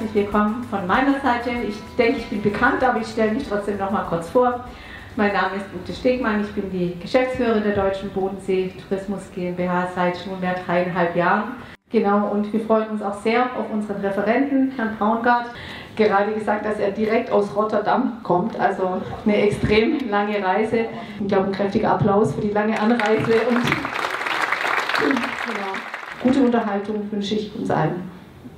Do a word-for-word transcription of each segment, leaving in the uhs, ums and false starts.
herzlich willkommen von meiner Seite. Ich denke, ich bin bekannt, aber ich stelle mich trotzdem noch mal kurz vor. Mein Name ist Ute Stegmann, ich bin die Geschäftsführerin der Deutschen Bodensee Tourismus GmbH seit nunmehr dreieinhalb Jahren. Genau, und wir freuen uns auch sehr auf unseren Referenten, Herrn Braungart. Gerade gesagt, dass er direkt aus Rotterdam kommt, also eine extrem lange Reise. Ich glaube, ein kräftiger Applaus für die lange Anreise und genau. Gute Unterhaltung wünsche ich uns allen.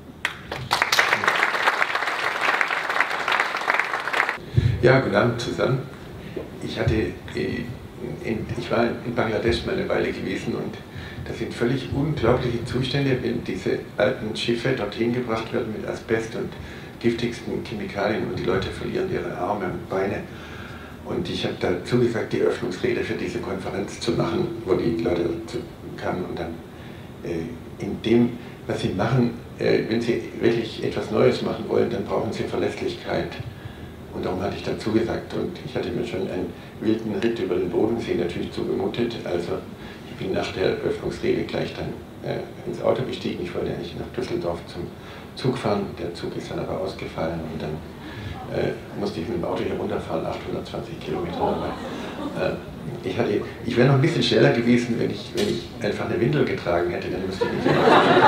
Ja, guten Abend zusammen. Ich, hatte, ich war in Bangladesch mal eine Weile gewesen und das sind völlig unglaubliche Zustände, wenn diese alten Schiffe dorthin gebracht werden mit Asbest und giftigsten Chemikalien und die Leute verlieren ihre Arme und Beine. Und ich habe dazu gesagt, die Eröffnungsrede für diese Konferenz zu machen, wo die Leute kamen und dann äh, in dem, was sie machen, äh, wenn sie wirklich etwas Neues machen wollen, dann brauchen sie Verlässlichkeit. Und darum hatte ich dazu gesagt und ich hatte mir schon einen wilden Ritt über den Bodensee natürlich zugemutet. Also ich bin nach der Eröffnungsrede gleich dann äh, ins Auto gestiegen. Ich wollte eigentlich nach Düsseldorf zum Zug fahren. Der Zug ist dann aber ausgefallen und dann äh, musste ich mit dem Auto hier runterfahren, achthundertzwanzig Kilometer dabei. Äh, ich hatte, ich wäre noch ein bisschen schneller gewesen, wenn ich, wenn ich einfach eine Windel getragen hätte, dann müsste ich nicht.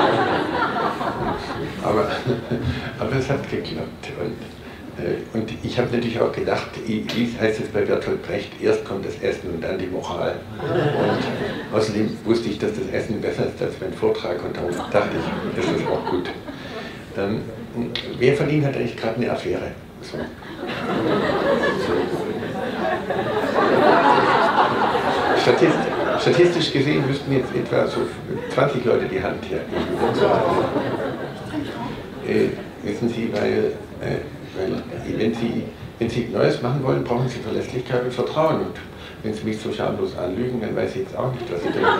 aber, aber es hat geklappt. Und, Und ich habe natürlich auch gedacht, wie heißt es bei Bertolt Brecht, erst kommt das Essen und dann die Moral. Und außerdem wusste ich, dass das Essen besser ist als mein Vortrag und darum dachte ich, das ist auch gut. Ähm, wer von Ihnen hat eigentlich gerade eine Affäre? So. So. Statistisch, statistisch gesehen müssten jetzt etwa so zwanzig Leute die Hand hier. Äh, wissen Sie, weil äh, Weil wenn Sie, wenn Sie Neues machen wollen, brauchen Sie Verlässlichkeit und Vertrauen. Und wenn Sie mich so schamlos anlügen, dann weiß ich jetzt auch nicht, was Sie denken.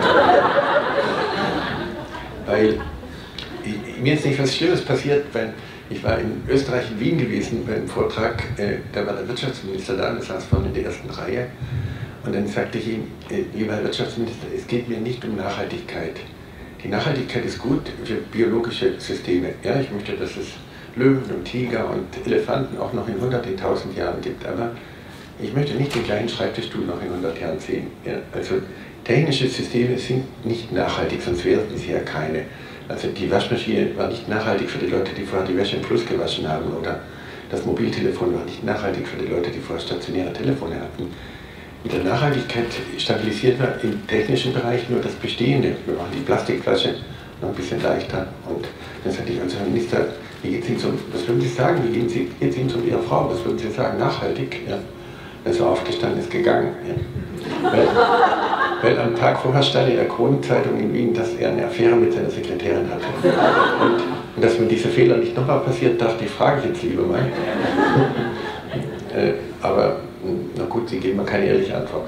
Weil ich, mir ist nicht was Schlimmes passiert, weil ich war in Österreich, in Wien gewesen beim Vortrag, äh, da war der Wirtschaftsminister da, das saß vorne in der ersten Reihe. Und dann sagte ich ihm, äh, lieber Herr Wirtschaftsminister, es geht mir nicht um Nachhaltigkeit. Die Nachhaltigkeit ist gut für biologische Systeme. Ja, ich möchte, dass es Löwen und Tiger und Elefanten auch noch in hundert, in tausend Jahren gibt, aber ich möchte nicht den kleinen Schreibtischstuhl noch in hundert Jahren sehen. Ja, also technische Systeme sind nicht nachhaltig, sonst wären sie ja keine. Also die Waschmaschine war nicht nachhaltig für die Leute, die vorher die Wäsche im Fluss gewaschen haben, oder das Mobiltelefon war nicht nachhaltig für die Leute, die vorher stationäre Telefone hatten. Mit der Nachhaltigkeit stabilisiert man im technischen Bereich nur das Bestehende. Wir machen die Plastikflasche noch ein bisschen leichter und dann sagte ich also, Herr Minister, wie geht's Ihnen zum, was würden Sie sagen, wie geht es Ihnen zu Ihrer Frau, was würden Sie sagen, nachhaltig? Ja. Er ist so aufgestanden, ist gegangen. Ja. Weil, weil am Tag vorher stand in der Kronenzeitung in Wien, dass er eine Affäre mit seiner Sekretärin hatte. Und, und dass mir diese Fehler nicht nochmal passiert, dachte ich, frage ich jetzt lieber mal. äh, aber, na gut, Sie geben mir keine ehrliche Antwort.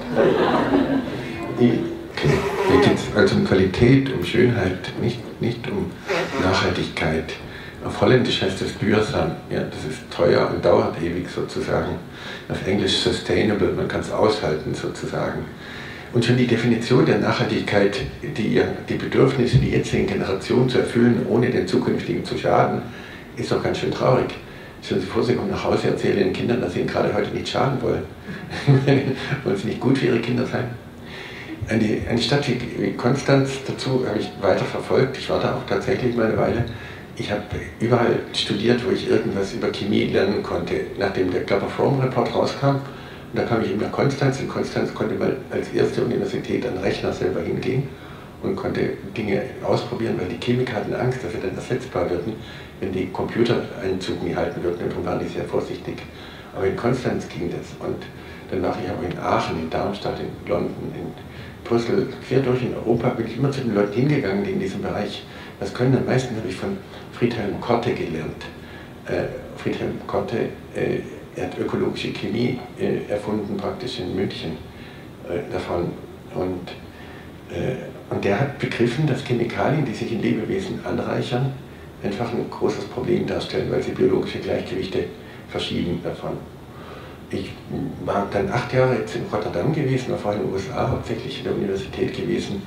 Mir geht es also um Qualität, um Schönheit, nicht, nicht um Nachhaltigkeit. Auf Holländisch heißt das duursam, ja, das ist teuer und dauert ewig sozusagen. Auf Englisch sustainable, man kann es aushalten sozusagen. Und schon die Definition der Nachhaltigkeit, die, die Bedürfnisse der jetzigen Generation zu erfüllen, ohne den zukünftigen zu schaden, ist doch ganz schön traurig. Stellen Sie vor, Sie kommen nach Hause, erzählen Ihren Kindern, dass Sie ihnen gerade heute nicht schaden wollen. Wollen Sie nicht gut für Ihre Kinder sein? Eine, eine Stadt wie Konstanz, dazu habe ich weiter verfolgt, ich war da auch tatsächlich mal eine Weile. Ich habe überall studiert, wo ich irgendwas über Chemie lernen konnte, nachdem der Klaper-Fromm-Report rauskam. Und da kam ich eben nach Konstanz. In Konstanz konnte man als erste Universität an Rechner selber hingehen und konnte Dinge ausprobieren, weil die Chemiker hatten Angst, dass sie dann ersetzbar würden, wenn die Computer Einzug nie halten würden. Und darum waren die sehr vorsichtig. Aber in Konstanz ging das. Und dann war ich auch in Aachen, in Darmstadt, in London, in Brüssel, quer durch in Europa, bin ich immer zu den Leuten hingegangen, die in diesem Bereich was können. Am meisten habe ich von Friedhelm Korte gelernt. Äh, Friedhelm Korte, äh, er hat ökologische Chemie äh, erfunden, praktisch in München äh, davon. Und, äh, und der hat begriffen, dass Chemikalien, die sich in Lebewesen anreichern, einfach ein großes Problem darstellen, weil sie biologische Gleichgewichte verschieben davon. Ich war dann acht Jahre jetzt in Rotterdam gewesen, war vorher in den U S A hauptsächlich in der Universität gewesen.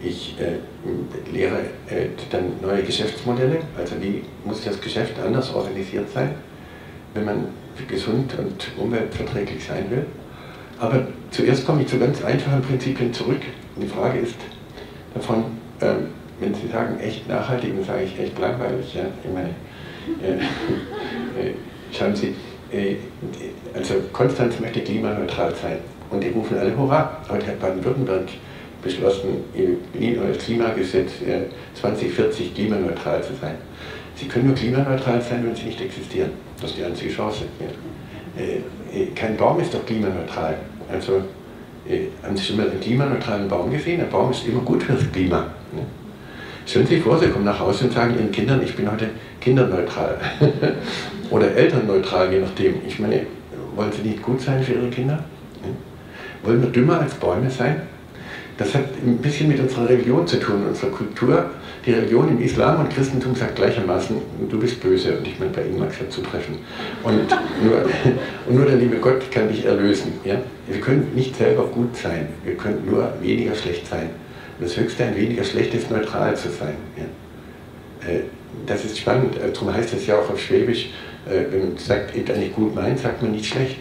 Ich äh, lehre äh, dann neue Geschäftsmodelle, also wie muss das Geschäft anders organisiert sein, wenn man gesund und umweltverträglich sein will. Aber zuerst komme ich zu ganz einfachen Prinzipien zurück. Und die Frage ist davon, ähm, wenn Sie sagen echt nachhaltig, dann sage ich echt langweilig. Ja? Ich meine, äh, äh, schauen Sie, äh, also Konstanz möchte klimaneutral sein und die rufen alle Hurra. Heute hat Baden-Württemberg beschlossen, ihr Klimagesetz äh, zwanzig vierzig klimaneutral zu sein. Sie können nur klimaneutral sein, wenn sie nicht existieren. Das ist die einzige Chance. Ja. Äh, kein Baum ist doch klimaneutral. Also äh, haben Sie schon mal einen klimaneutralen Baum gesehen? Ein Baum ist immer gut fürs Klima. Ne? Stellen Sie sich vor, Sie kommen nach Hause und sagen Ihren Kindern, ich bin heute kinderneutral. Oder elternneutral, je nachdem. Ich meine, wollen Sie nicht gut sein für Ihre Kinder? Ne? Wollen wir dümmer als Bäume sein? Das hat ein bisschen mit unserer Religion zu tun, unserer Kultur. Die Religion im Islam und Christentum sagt gleichermaßen, du bist böse. Und ich meine, bei Ihnen mag es ja zutreffen. Und nur, und nur der liebe Gott kann dich erlösen. Ja? Wir können nicht selber gut sein, wir können nur weniger schlecht sein. Und das Höchste an weniger schlecht ist, neutral zu sein. Ja? Das ist spannend, darum heißt es ja auch auf Schwäbisch, wenn man sagt, wenn ich gut meint, sagt man nicht schlecht.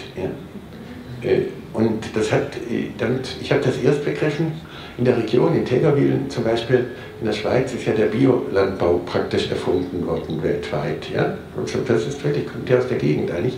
Ja? Und das hat, damit, ich habe das erst begriffen, in der Region, in Tägerwilen zum Beispiel, in der Schweiz ist ja der Biolandbau praktisch erfunden worden weltweit. Ja? Also das ist wirklich, kommt ja aus der Gegend eigentlich.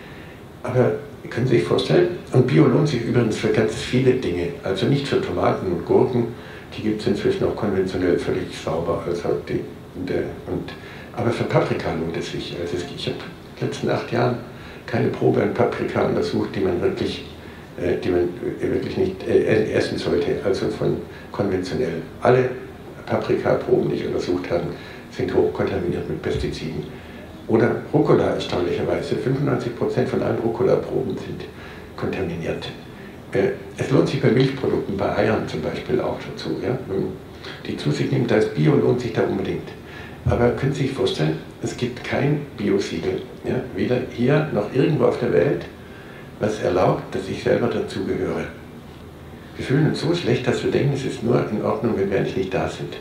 Aber können Sie sich vorstellen, und Bio lohnt sich übrigens für ganz viele Dinge, also nicht für Tomaten und Gurken, die gibt es inzwischen auch konventionell völlig sauber, also die, der, und, aber für Paprika lohnt es sich. Also ich habe in den letzten acht Jahren keine Probe an Paprika untersucht, die man wirklich die man wirklich nicht äh, essen sollte, also von konventionell. Alle Paprikaproben, die ich untersucht habe, sind hochkontaminiert mit Pestiziden. Oder Rucola erstaunlicherweise, fünfundneunzig Prozent von allen Rucola-Proben sind kontaminiert. Äh, es lohnt sich bei Milchprodukten, bei Eiern zum Beispiel auch dazu. Ja? Wenn die zu sich nimmt, das Bio lohnt sich da unbedingt. Aber können Sie sich vorstellen, es gibt kein Bio-Siegel, ja? Weder hier noch irgendwo auf der Welt, was erlaubt, dass ich selber dazugehöre. Wir fühlen uns so schlecht, dass wir denken, es ist nur in Ordnung, wenn wir eigentlich nicht da sind.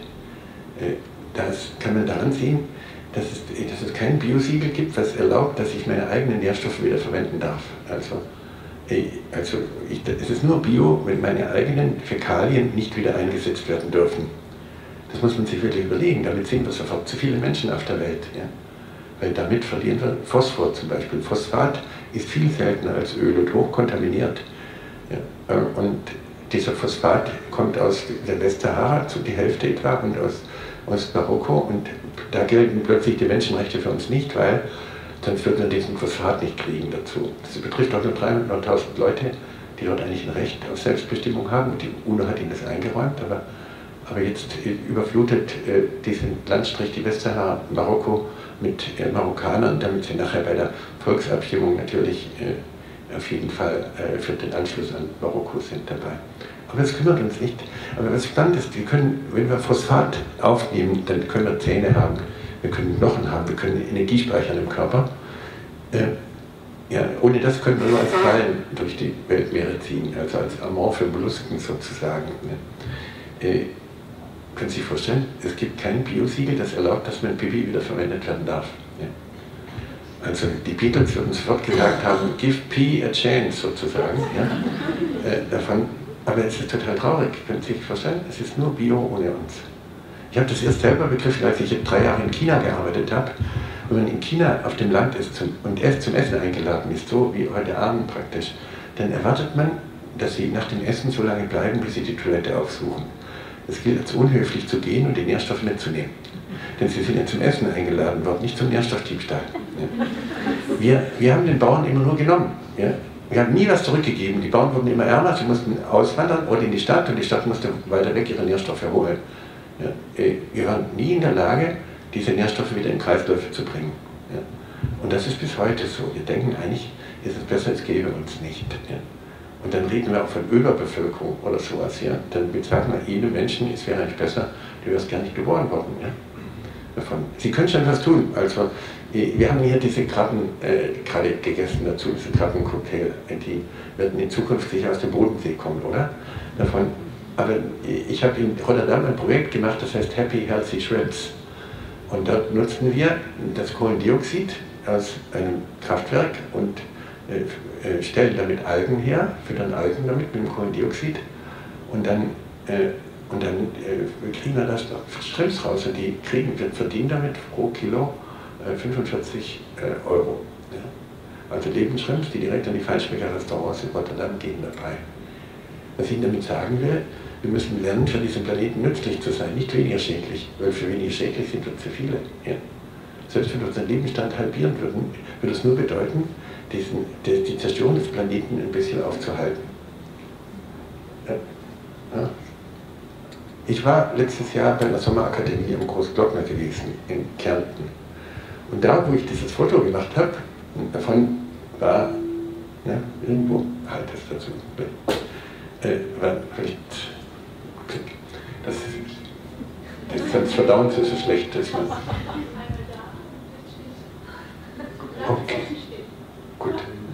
Das kann man daran sehen, dass es, dass es kein Biosiegel gibt, was erlaubt, dass ich meine eigenen Nährstoffe wieder verwenden darf. Also, also ich, es ist nur Bio, wenn meine eigenen Fäkalien nicht wieder eingesetzt werden dürfen. Das muss man sich wirklich überlegen, damit sind wir sofort zu viele Menschen auf der Welt. Ja? Weil damit verlieren wir Phosphor zum Beispiel. Phosphat ist viel seltener als Öl und hochkontaminiert. Ja, und dieser Phosphat kommt aus der Westsahara, zu die Hälfte etwa, und aus, aus Marokko. Und da gelten plötzlich die Menschenrechte für uns nicht, weil sonst würden wir diesen Phosphat nicht kriegen dazu. Das betrifft auch nur dreihunderttausend Leute, die dort eigentlich ein Recht auf Selbstbestimmung haben. Die UNO hat ihnen das eingeräumt, aber, aber jetzt überflutet äh, diesen Landstrich, die Westsahara, Marokko, mit äh, Marokkanern, damit sie nachher bei der Volksabstimmung natürlich äh, auf jeden Fall äh, für den Anschluss an Marokko sind dabei. Aber das kümmert uns nicht. Aber was spannend ist, wir können, wenn wir Phosphat aufnehmen, dann können wir Zähne haben, wir können Knochen haben, wir können Energie speichern im Körper. Äh, ja, ohne das können wir nur als Quallen durch die Weltmeere ziehen, also als amorphe Mollusken sozusagen. Ne? Äh, Können Sie sich vorstellen, es gibt kein Biosiegel, das erlaubt, dass mein Pipi wieder verwendet werden darf. Ja. Also die Beatles würden sofort gesagt haben, give Pee a chance sozusagen. Ja. Äh, davon, aber es ist total traurig, können Sie sich vorstellen, es ist nur Bio ohne uns. Ich habe das erst selber begriffen, als ich drei Jahre in China gearbeitet habe. Wenn man in China auf dem Land ist zum, und erst zum Essen eingeladen ist, so wie heute Abend praktisch, dann erwartet man, dass Sie nach dem Essen so lange bleiben, bis Sie die Toilette aufsuchen. Es gilt als unhöflich zu gehen und die Nährstoffe mitzunehmen. Denn sie sind ja zum Essen eingeladen worden, nicht zum Nährstoffdiebstahl. Ja. Wir, wir haben den Bauern immer nur genommen. Ja. Wir haben nie was zurückgegeben. Die Bauern wurden immer ärmer, sie mussten auswandern oder in die Stadt und die Stadt musste weiter weg ihre Nährstoffe holen. Ja. Wir waren nie in der Lage, diese Nährstoffe wieder in Kreisläufe zu bringen. Ja. Und das ist bis heute so. Wir denken eigentlich, ist es besser, es gäbe uns nicht. Ja. Und dann reden wir auch von Überbevölkerung oder sowas. Ja. Dann sagen wir, jede Menschen, es wäre eigentlich besser, du wärst gar nicht geboren worden. Ja. Davon. Sie können schon was tun. Also, wir haben hier diese Krabben äh, gerade gegessen dazu, diese Krabbencocktail. Die werden in Zukunft sicher aus dem Bodensee kommen, oder? Davon. aber ich habe in Rotterdam ein Projekt gemacht, das heißt Happy Healthy Shrimps. Und dort nutzen wir das Kohlendioxid aus einem Kraftwerk und äh, stellen damit Algen her, füttern Algen damit mit dem Kohlendioxid und dann, äh, und dann äh, kriegen wir das Shrimps raus und die kriegen, wir verdienen damit pro Kilo äh, fünfundvierzig äh, Euro. Ja? Also Lebensshrimps, die direkt an die Feinschmecker-Restaurants in Rotterdam gehen dabei. Was ich damit sagen will, wir müssen lernen, für diesen Planeten nützlich zu sein, nicht weniger schädlich, weil für weniger schädlich sind wir zu viele. Ja? Selbst wenn wir unseren Lebensstand halbieren würden, würde es nur bedeuten, diesen, die, die Zerstörung des Planeten ein bisschen aufzuhalten. Ja? Ja? Ich war letztes Jahr bei der Sommerakademie am Großglockner gewesen, in Kärnten. Und da, wo ich dieses Foto gemacht habe, davon war, ja, irgendwo, halt es dazu, äh, war vielleicht, das, das, das Verdauen ist so schlecht, dass man... Okay, gut.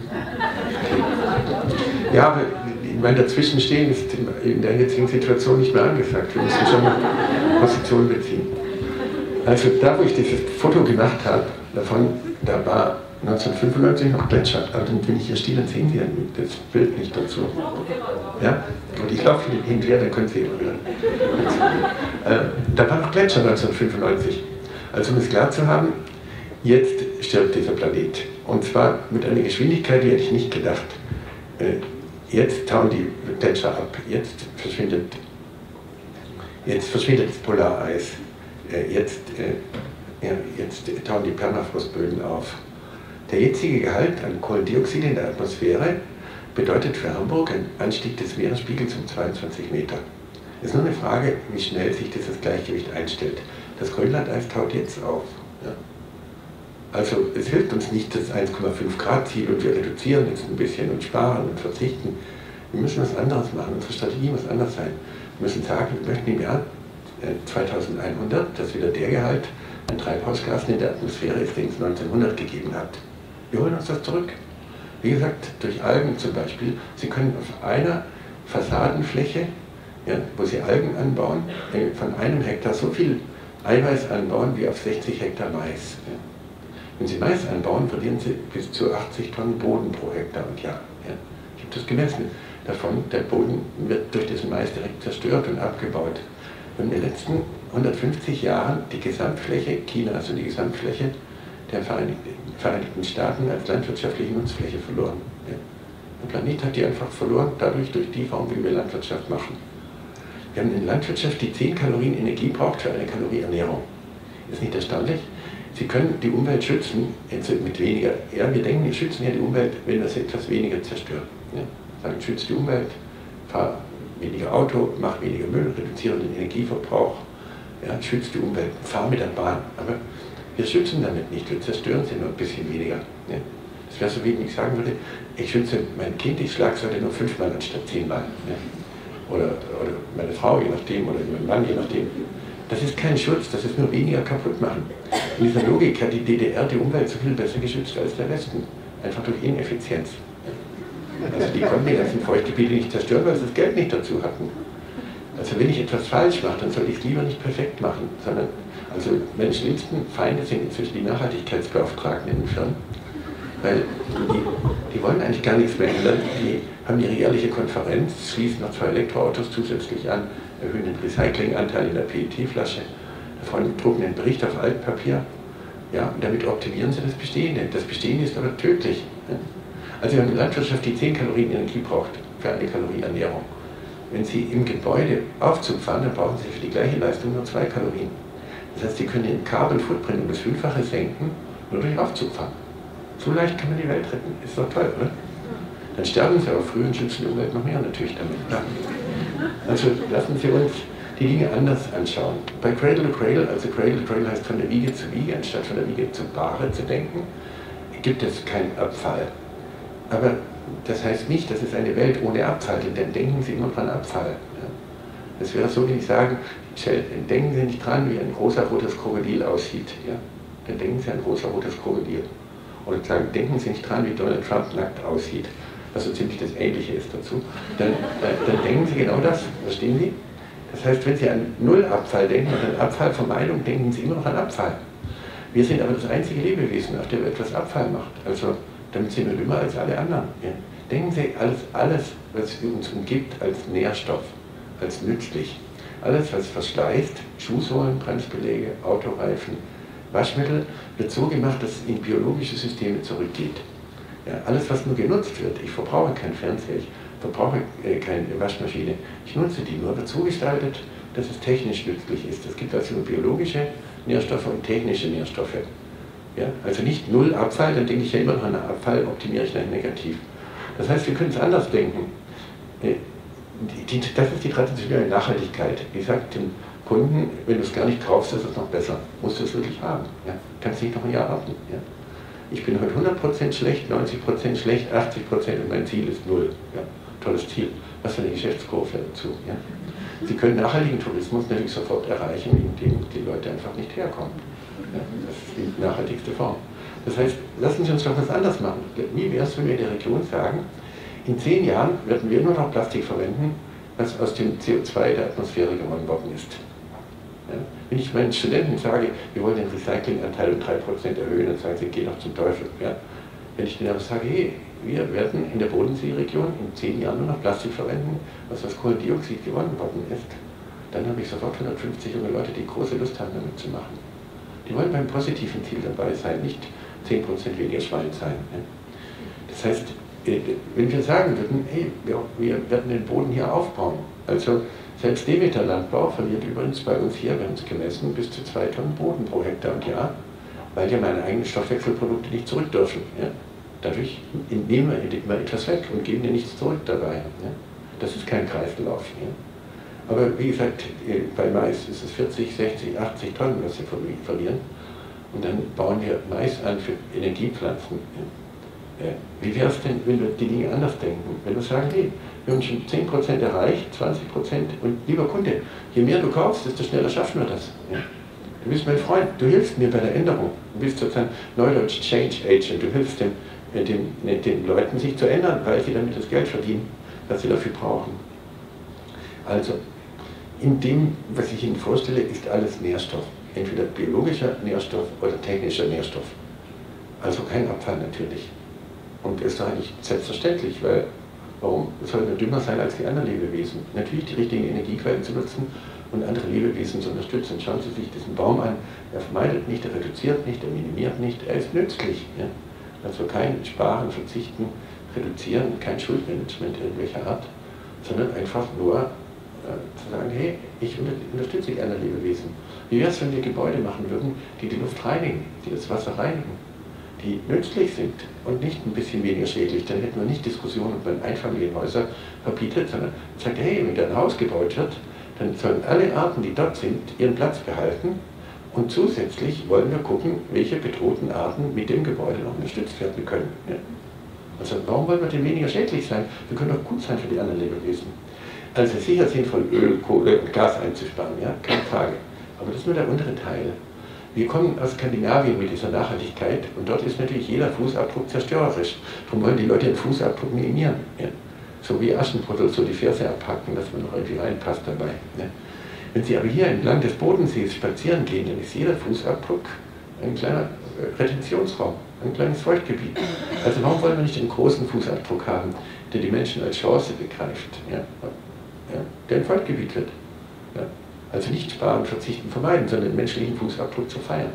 Ja, aber ich meine, dazwischenstehen ist in der jetzigen Situation nicht mehr angesagt. Wir müssen schon mal Position beziehen. Also da, wo ich dieses Foto gemacht habe, davon, da war neunzehnhundertfünfundneunzig noch Gletscher. Aber dann bin ich hier stehen, dann sehen Sie das Bild nicht dazu. Ja? Und ich laufe hinterher, dann können Sie immer wieder. Äh, da war noch Gletscher neunzehnhundertfünfundneunzig. Also um es klar zu haben, jetzt stirbt dieser Planet. Und zwar mit einer Geschwindigkeit, die hätte ich nicht gedacht. Äh, jetzt tauen die Gletscher ab, jetzt verschwindet, jetzt verschwindet das Polareis, äh, jetzt, äh, ja, jetzt tauen die Permafrostböden auf. Der jetzige Gehalt an Kohlendioxid in der Atmosphäre bedeutet für Hamburg einen Anstieg des Meeresspiegels um zweiundzwanzig Meter. Es ist nur eine Frage, wie schnell sich dieses Gleichgewicht einstellt. Das Grönlandeis taut jetzt auf. Ja. Also es hilft uns nicht das eins Komma fünf Grad Ziel und wir reduzieren jetzt ein bisschen und sparen und verzichten. Wir müssen was anderes machen, unsere Strategie muss anders sein. Wir müssen sagen, wir möchten im Jahr zweitausendeinhundert, dass wieder der Gehalt an Treibhausgasen in der Atmosphäre ist, den es neunzehnhundert gegeben hat. Wir holen uns das zurück. Wie gesagt, durch Algen zum Beispiel. Sie können auf einer Fassadenfläche, ja, wo Sie Algen anbauen, von einem Hektar so viel Eiweiß anbauen wie auf sechzig Hektar Mais. Ja. Wenn Sie Mais anbauen, verlieren Sie bis zu achtzig Tonnen Boden pro Hektar und Jahr. Ja. Ich habe das gemessen. Davon, der Boden wird durch diesen Mais direkt zerstört und abgebaut. Und in den letzten hundertfünfzig Jahren die Gesamtfläche Chinas, also die Gesamtfläche der Vereinigten Staaten als landwirtschaftliche Nutzfläche verloren. Ja. Der Planet hat die einfach verloren, dadurch durch die Form, wie wir Landwirtschaft machen. Wir haben eine Landwirtschaft, die zehn Kalorien Energie braucht für eine Kalorie Ernährung. Ist nicht erstaunlich? Sie können die Umwelt schützen mit weniger. Ja, wir denken, wir schützen ja die Umwelt, wenn wir sie etwas weniger zerstören. Ja. Sagen, schützt die Umwelt, fahr weniger Auto, mach weniger Müll, reduziere den Energieverbrauch, ja, schützt die Umwelt, fahr mit der Bahn. Aber wir schützen damit nicht, wir zerstören sie nur ein bisschen weniger. Ja. Das wäre so, wie ich sagen würde, ich schütze mein Kind, ich schlage es heute nur fünfmal anstatt zehnmal. Ja. Oder, oder meine Frau, je nachdem, oder mein Mann, je nachdem. Das ist kein Schutz, das ist nur weniger kaputt machen. In dieser Logik hat die D D R die Umwelt so viel besser geschützt als der Westen. Einfach durch Ineffizienz. Also die konnten die ganzen Feuchtgebiete nicht zerstören, weil sie das Geld nicht dazu hatten. Also wenn ich etwas falsch mache, dann sollte ich es lieber nicht perfekt machen, sondern, also meine schlimmsten Feinde sind inzwischen die Nachhaltigkeitsbeauftragten in den Firmen, weil die, die wollen eigentlich gar nichts mehr ändern. Die haben ihre jährliche Konferenz, schließen noch zwei Elektroautos zusätzlich an, erhöhen den Recyclinganteil in der P E T-Flasche, davon drucken einen Bericht auf Altpapier, ja, und damit optimieren sie das Bestehende. Das Bestehende ist aber tödlich. Ja. Also wir haben eine Landwirtschaft, die zehn Kalorien Energie braucht für eine Kalorie Ernährung. Wenn Sie im Gebäude Aufzug fahren, dann brauchen Sie für die gleiche Leistung nur zwei Kalorien. Das heißt, Sie können den Carbon Footprint um das Fünffache senken, nur durch Aufzug fahren. So leicht kann man die Welt retten. Ist doch toll, oder? Dann sterben Sie aber früh und schützen die Umwelt noch mehr natürlich damit. Ja. Also lassen Sie uns die Dinge anders anschauen. Bei Cradle to Cradle, also Cradle to Cradle heißt von der Wiege zu Wiege, anstatt von der Wiege zu Bahre zu denken, gibt es keinen Abfall. Aber das heißt nicht, dass es eine Welt ohne Abfall ist, denn denken Sie immer dran Abfall. Ja. Das wäre so, wie ich sage, denken Sie nicht dran, wie ein großer rotes Krokodil aussieht. Ja. Dann denken Sie an ein großer rotes Krokodil. Oder sagen, denken Sie nicht dran, wie Donald Trump nackt aussieht. was so ziemlich das Ähnliche ist dazu, dann, dann denken Sie genau das, verstehen Sie? Das heißt, wenn Sie an Nullabfall denken und an Abfallvermeidung, denken Sie immer noch an Abfall. Wir sind aber das einzige Lebewesen, auf der etwas Abfall macht. Also damit sind wir dümmer als alle anderen. Ja. Denken Sie alles, alles, was uns umgibt, als Nährstoff, als nützlich. Alles, was verschleißt, Schuhsohlen, Bremsbeläge, Autoreifen, Waschmittel, wird so gemacht, dass es in biologische Systeme zurückgeht. Ja, alles, was nur genutzt wird, ich verbrauche keinen Fernseher, ich verbrauche äh, keine Waschmaschine, ich nutze die nur, wird so gestaltet, dass es technisch nützlich ist. Es gibt also biologische Nährstoffe und technische Nährstoffe. Ja, also nicht null Abfall, dann denke ich ja immer noch an Abfall, optimiere ich dann negativ. Das heißt, wir können es anders denken. Äh, die, die, das ist die traditionelle Nachhaltigkeit. Ich sage dem Kunden, wenn du es gar nicht kaufst, ist es noch besser. Musst du es wirklich haben. Ja? Kannst nicht noch ein Jahr warten. Ja? Ich bin heute hundert Prozent schlecht, neunzig Prozent schlecht, achtzig Prozent und mein Ziel ist null. Ja? Tolles Ziel. Was für eine Geschäftskurve dazu. Ja? Sie können nachhaltigen Tourismus natürlich sofort erreichen, indem die Leute einfach nicht herkommen. Ja? Das ist die nachhaltigste Form. Das heißt, lassen Sie uns doch was anderes machen. Wie wäre es, wenn wir in der Region sagen, in zehn Jahren werden wir nur noch Plastik verwenden, was aus dem C O zwei der Atmosphäre gewonnen worden ist. Ja? Wenn ich meinen Studenten sage, wir wollen den Recyclinganteil um drei Prozent erhöhen, dann sagen sie, geh doch zum Teufel. Ja? Wenn ich denen aber sage, hey, wir werden in der Bodenseeregion in zehn Jahren nur noch Plastik verwenden, was aus Kohlendioxid gewonnen worden ist, dann habe ich sofort hundertfünfzig junge Leute, die große Lust haben, damit zu machen. Die wollen beim positiven Ziel dabei sein, nicht zehn Prozent weniger Schwein sein. Ja? Das heißt, wenn wir sagen würden, hey, wir, wir werden den Boden hier aufbauen, also selbst Demeter-Landbau verliert übrigens bei uns hier, wir haben es gemessen, bis zu zwei Tonnen Boden pro Hektar und Jahr, weil ja meine eigenen Stoffwechselprodukte nicht zurück dürfen. Ja? Dadurch nehmen wir immer etwas weg und geben dir nichts zurück dabei. Ja? Das ist kein Kreislauf. Ja? Aber wie gesagt, bei Mais ist es vierzig, sechzig, achtzig Tonnen, was wir verlieren. Und dann bauen wir Mais an für Energiepflanzen. Ja? Wie wäre es denn, wenn wir die Dinge anders denken? Wenn wir sagen, hey, wir haben schon zehn Prozent erreicht, zwanzig Prozent und lieber Kunde, je mehr du kaufst, desto schneller schaffen wir das. Ja? Du bist mein Freund, du hilfst mir bei der Änderung. Du bist sozusagen Neudeutsch Change Agent, du hilfst dem, dem, den Leuten, sich zu ändern, weil sie damit das Geld verdienen, das sie dafür brauchen. Also, in dem, was ich Ihnen vorstelle, ist alles Nährstoff. Entweder biologischer Nährstoff oder technischer Nährstoff. Also kein Abfall natürlich. Und das ist doch eigentlich selbstverständlich, weil warum sollen wir dümmer sein als die anderen Lebewesen? Natürlich die richtigen Energiequellen zu nutzen und andere Lebewesen zu unterstützen. Schauen Sie sich diesen Baum an, er vermeidet nicht, er reduziert nicht, er minimiert nicht, er ist nützlich. Ja? Also kein Sparen, Verzichten, Reduzieren, kein Schuldmanagement irgendwelcher Art, sondern einfach nur äh, zu sagen, hey, ich unterstütze die anderen Lebewesen. Wie wäre es, wenn wir Gebäude machen würden, die die Luft reinigen, die das Wasser reinigen, die nützlich sind und nicht ein bisschen weniger schädlich, dann hätten wir nicht Diskussionen, ob man Einfamilienhäuser verbietet, sondern sagt, hey, wenn da ein Haus gebaut wird, dann sollen alle Arten, die dort sind, ihren Platz behalten und zusätzlich wollen wir gucken, welche bedrohten Arten mit dem Gebäude noch unterstützt werden können. Ja? Also warum wollen wir denn weniger schädlich sein? Wir können doch gut sein für die anderen Lebewesen. Also sicher sinnvoll, Öl, Kohle und Gas einzusparen, ja? Keine Frage. Aber das ist nur der untere Teil. Wir kommen aus Skandinavien mit dieser Nachhaltigkeit und dort ist natürlich jeder Fußabdruck zerstörerisch. Darum wollen die Leute den Fußabdruck minimieren. Ja? So wie Aschenputtel, so die Ferse abpacken, dass man noch irgendwie reinpasst dabei. Ja? Wenn Sie aber hier entlang des Bodensees spazieren gehen, dann ist jeder Fußabdruck ein kleiner Retentionsraum, ein kleines Feuchtgebiet. Also warum wollen wir nicht einen großen Fußabdruck haben, der die Menschen als Chance begreift, ja? Ja? Der ein Feuchtgebiet wird. Ja? Also nicht sparen, verzichten, vermeiden, sondern den menschlichen Fußabdruck zu feiern.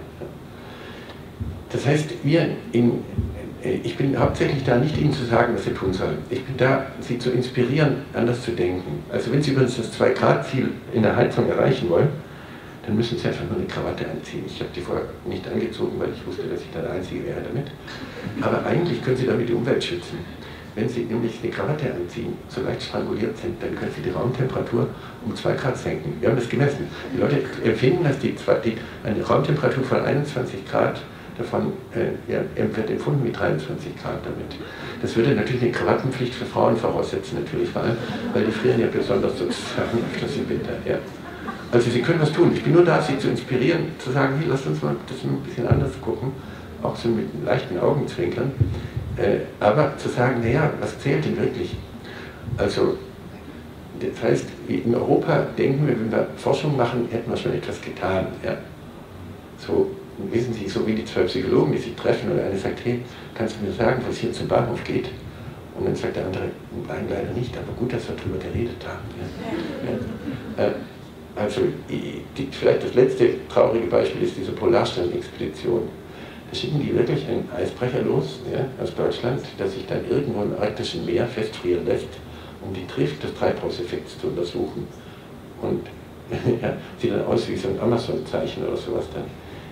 Das heißt, wir in, ich bin hauptsächlich da, nicht Ihnen zu sagen, was Sie tun sollen. Ich bin da, Sie zu inspirieren, anders zu denken. Also wenn Sie übrigens das zwei Grad Ziel in der Heizung erreichen wollen, dann müssen Sie einfach nur eine Krawatte anziehen. Ich habe die vorher nicht angezogen, weil ich wusste, dass ich da der Einzige wäre damit. Aber eigentlich können Sie damit die Umwelt schützen. Wenn Sie nämlich eine Krawatte anziehen, so leicht stranguliert sind, dann können Sie die Raumtemperatur um zwei Grad senken. Wir haben das gemessen. Die Leute empfinden, dass die, die eine Raumtemperatur von einundzwanzig Grad davon äh, ja, wird empfunden wie dreiundzwanzig Grad damit. Das würde natürlich eine Krawattenpflicht für Frauen voraussetzen, natürlich vor allem, weil die frieren ja besonders sozusagen öfters im Winter. Ja. Also Sie können was tun. Ich bin nur da, Sie zu inspirieren, zu sagen, hey, lasst uns mal das ein bisschen anders gucken, auch so mit leichten Augenzwinkern. Äh, aber zu sagen, naja, was zählt denn wirklich? Also, das heißt, in Europa denken wir, wenn wir Forschung machen, hätten wir schon etwas getan. Ja. So, wissen Sie, so wie die zwei Psychologen, die sich treffen, und einer sagt, hey, kannst du mir sagen, was hier zum Bahnhof geht? Und dann sagt der andere, nein, leider nicht, aber gut, dass wir darüber geredet haben. Ja. Ja. Äh, also, die, vielleicht das letzte traurige Beispiel ist diese Polarstern-Expedition. Da schicken die wirklich einen Eisbrecher los, ja, aus Deutschland, der sich dann irgendwo im arktischen Meer festfrieren lässt, um die Trift des Treibhauseffekts zu untersuchen. Und ja, sieht dann aus wie so ein Amazon-Zeichen oder sowas dann.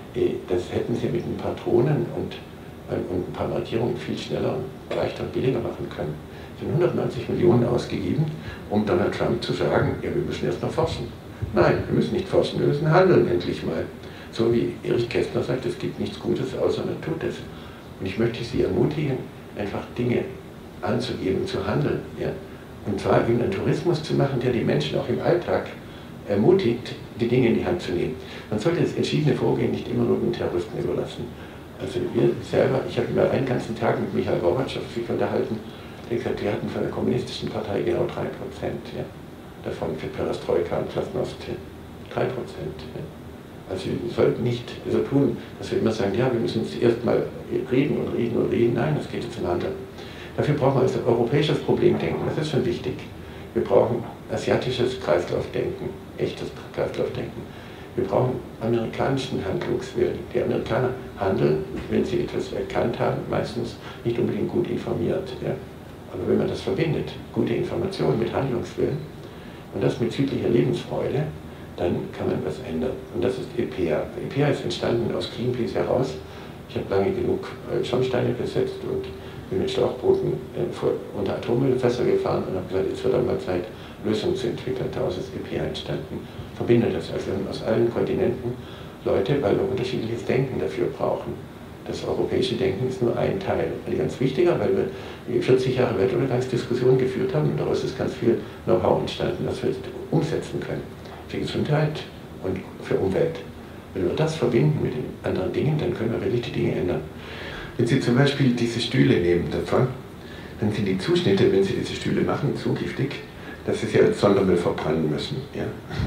Das hätten sie mit ein paar Drohnen und, und ein paar Markierungen viel schneller und leichter und billiger machen können. Sie haben hundertneunzig Millionen ausgegeben, um Donald Trump zu sagen, ja, wir müssen erst noch forschen. Nein, wir müssen nicht forschen, wir müssen handeln endlich mal. So wie Erich Kästner sagt, es gibt nichts Gutes, außer man tut es. Und ich möchte Sie ermutigen, einfach Dinge anzugeben, zu handeln. Ja? Und zwar eben einen Tourismus zu machen, der die Menschen auch im Alltag ermutigt, die Dinge in die Hand zu nehmen. Man sollte das entschiedene Vorgehen nicht immer nur den Terroristen überlassen. Also wir selber, ich habe mal einen ganzen Tag mit Michael Gorbatschow sich unterhalten, der gesagt, wir hatten von der kommunistischen Partei genau drei Prozent ja, davon für Perestroika und Glasnost. drei Prozent. Ja. Also wir sollten nicht so tun, dass wir immer sagen, ja, wir müssen jetzt erstmal reden und reden und reden. Nein, das geht jetzt zum Handeln. Dafür brauchen wir also europäisches Problemdenken, das ist schon wichtig. Wir brauchen asiatisches Kreislaufdenken, echtes Kreislaufdenken. Wir brauchen amerikanischen Handlungswillen. Die Amerikaner handeln, wenn sie etwas erkannt haben, meistens nicht unbedingt gut informiert. Ja. Aber wenn man das verbindet, gute Information mit Handlungswillen und das mit südlicher Lebensfreude, dann kann man was ändern. Und das ist E P A. E P A ist entstanden aus Greenpeace heraus. Ich habe lange genug Schornsteine gesetzt und bin mit Schlauchbooten vor, unter Atommüllfässer gefahren und habe gesagt, jetzt wird einmal Zeit, Lösungen zu entwickeln. Daraus ist E P A entstanden. Verbindet das also aus allen Kontinenten Leute, weil wir unterschiedliches Denken dafür brauchen. Das europäische Denken ist nur ein Teil. Und ganz wichtiger, weil wir vierzig Jahre Weltuntergangsdiskussionen geführt haben und daraus ist ganz viel Know-how entstanden, das wir jetzt umsetzen können. Für Gesundheit und für Umwelt. Wenn wir das verbinden mit den anderen Dingen, dann können wir wirklich die Dinge ändern. Wenn Sie zum Beispiel diese Stühle nehmen davon, dann sind die Zuschnitte, wenn Sie diese Stühle machen, so giftig, dass Sie sie als Sondermüll verbrennen müssen. Ja?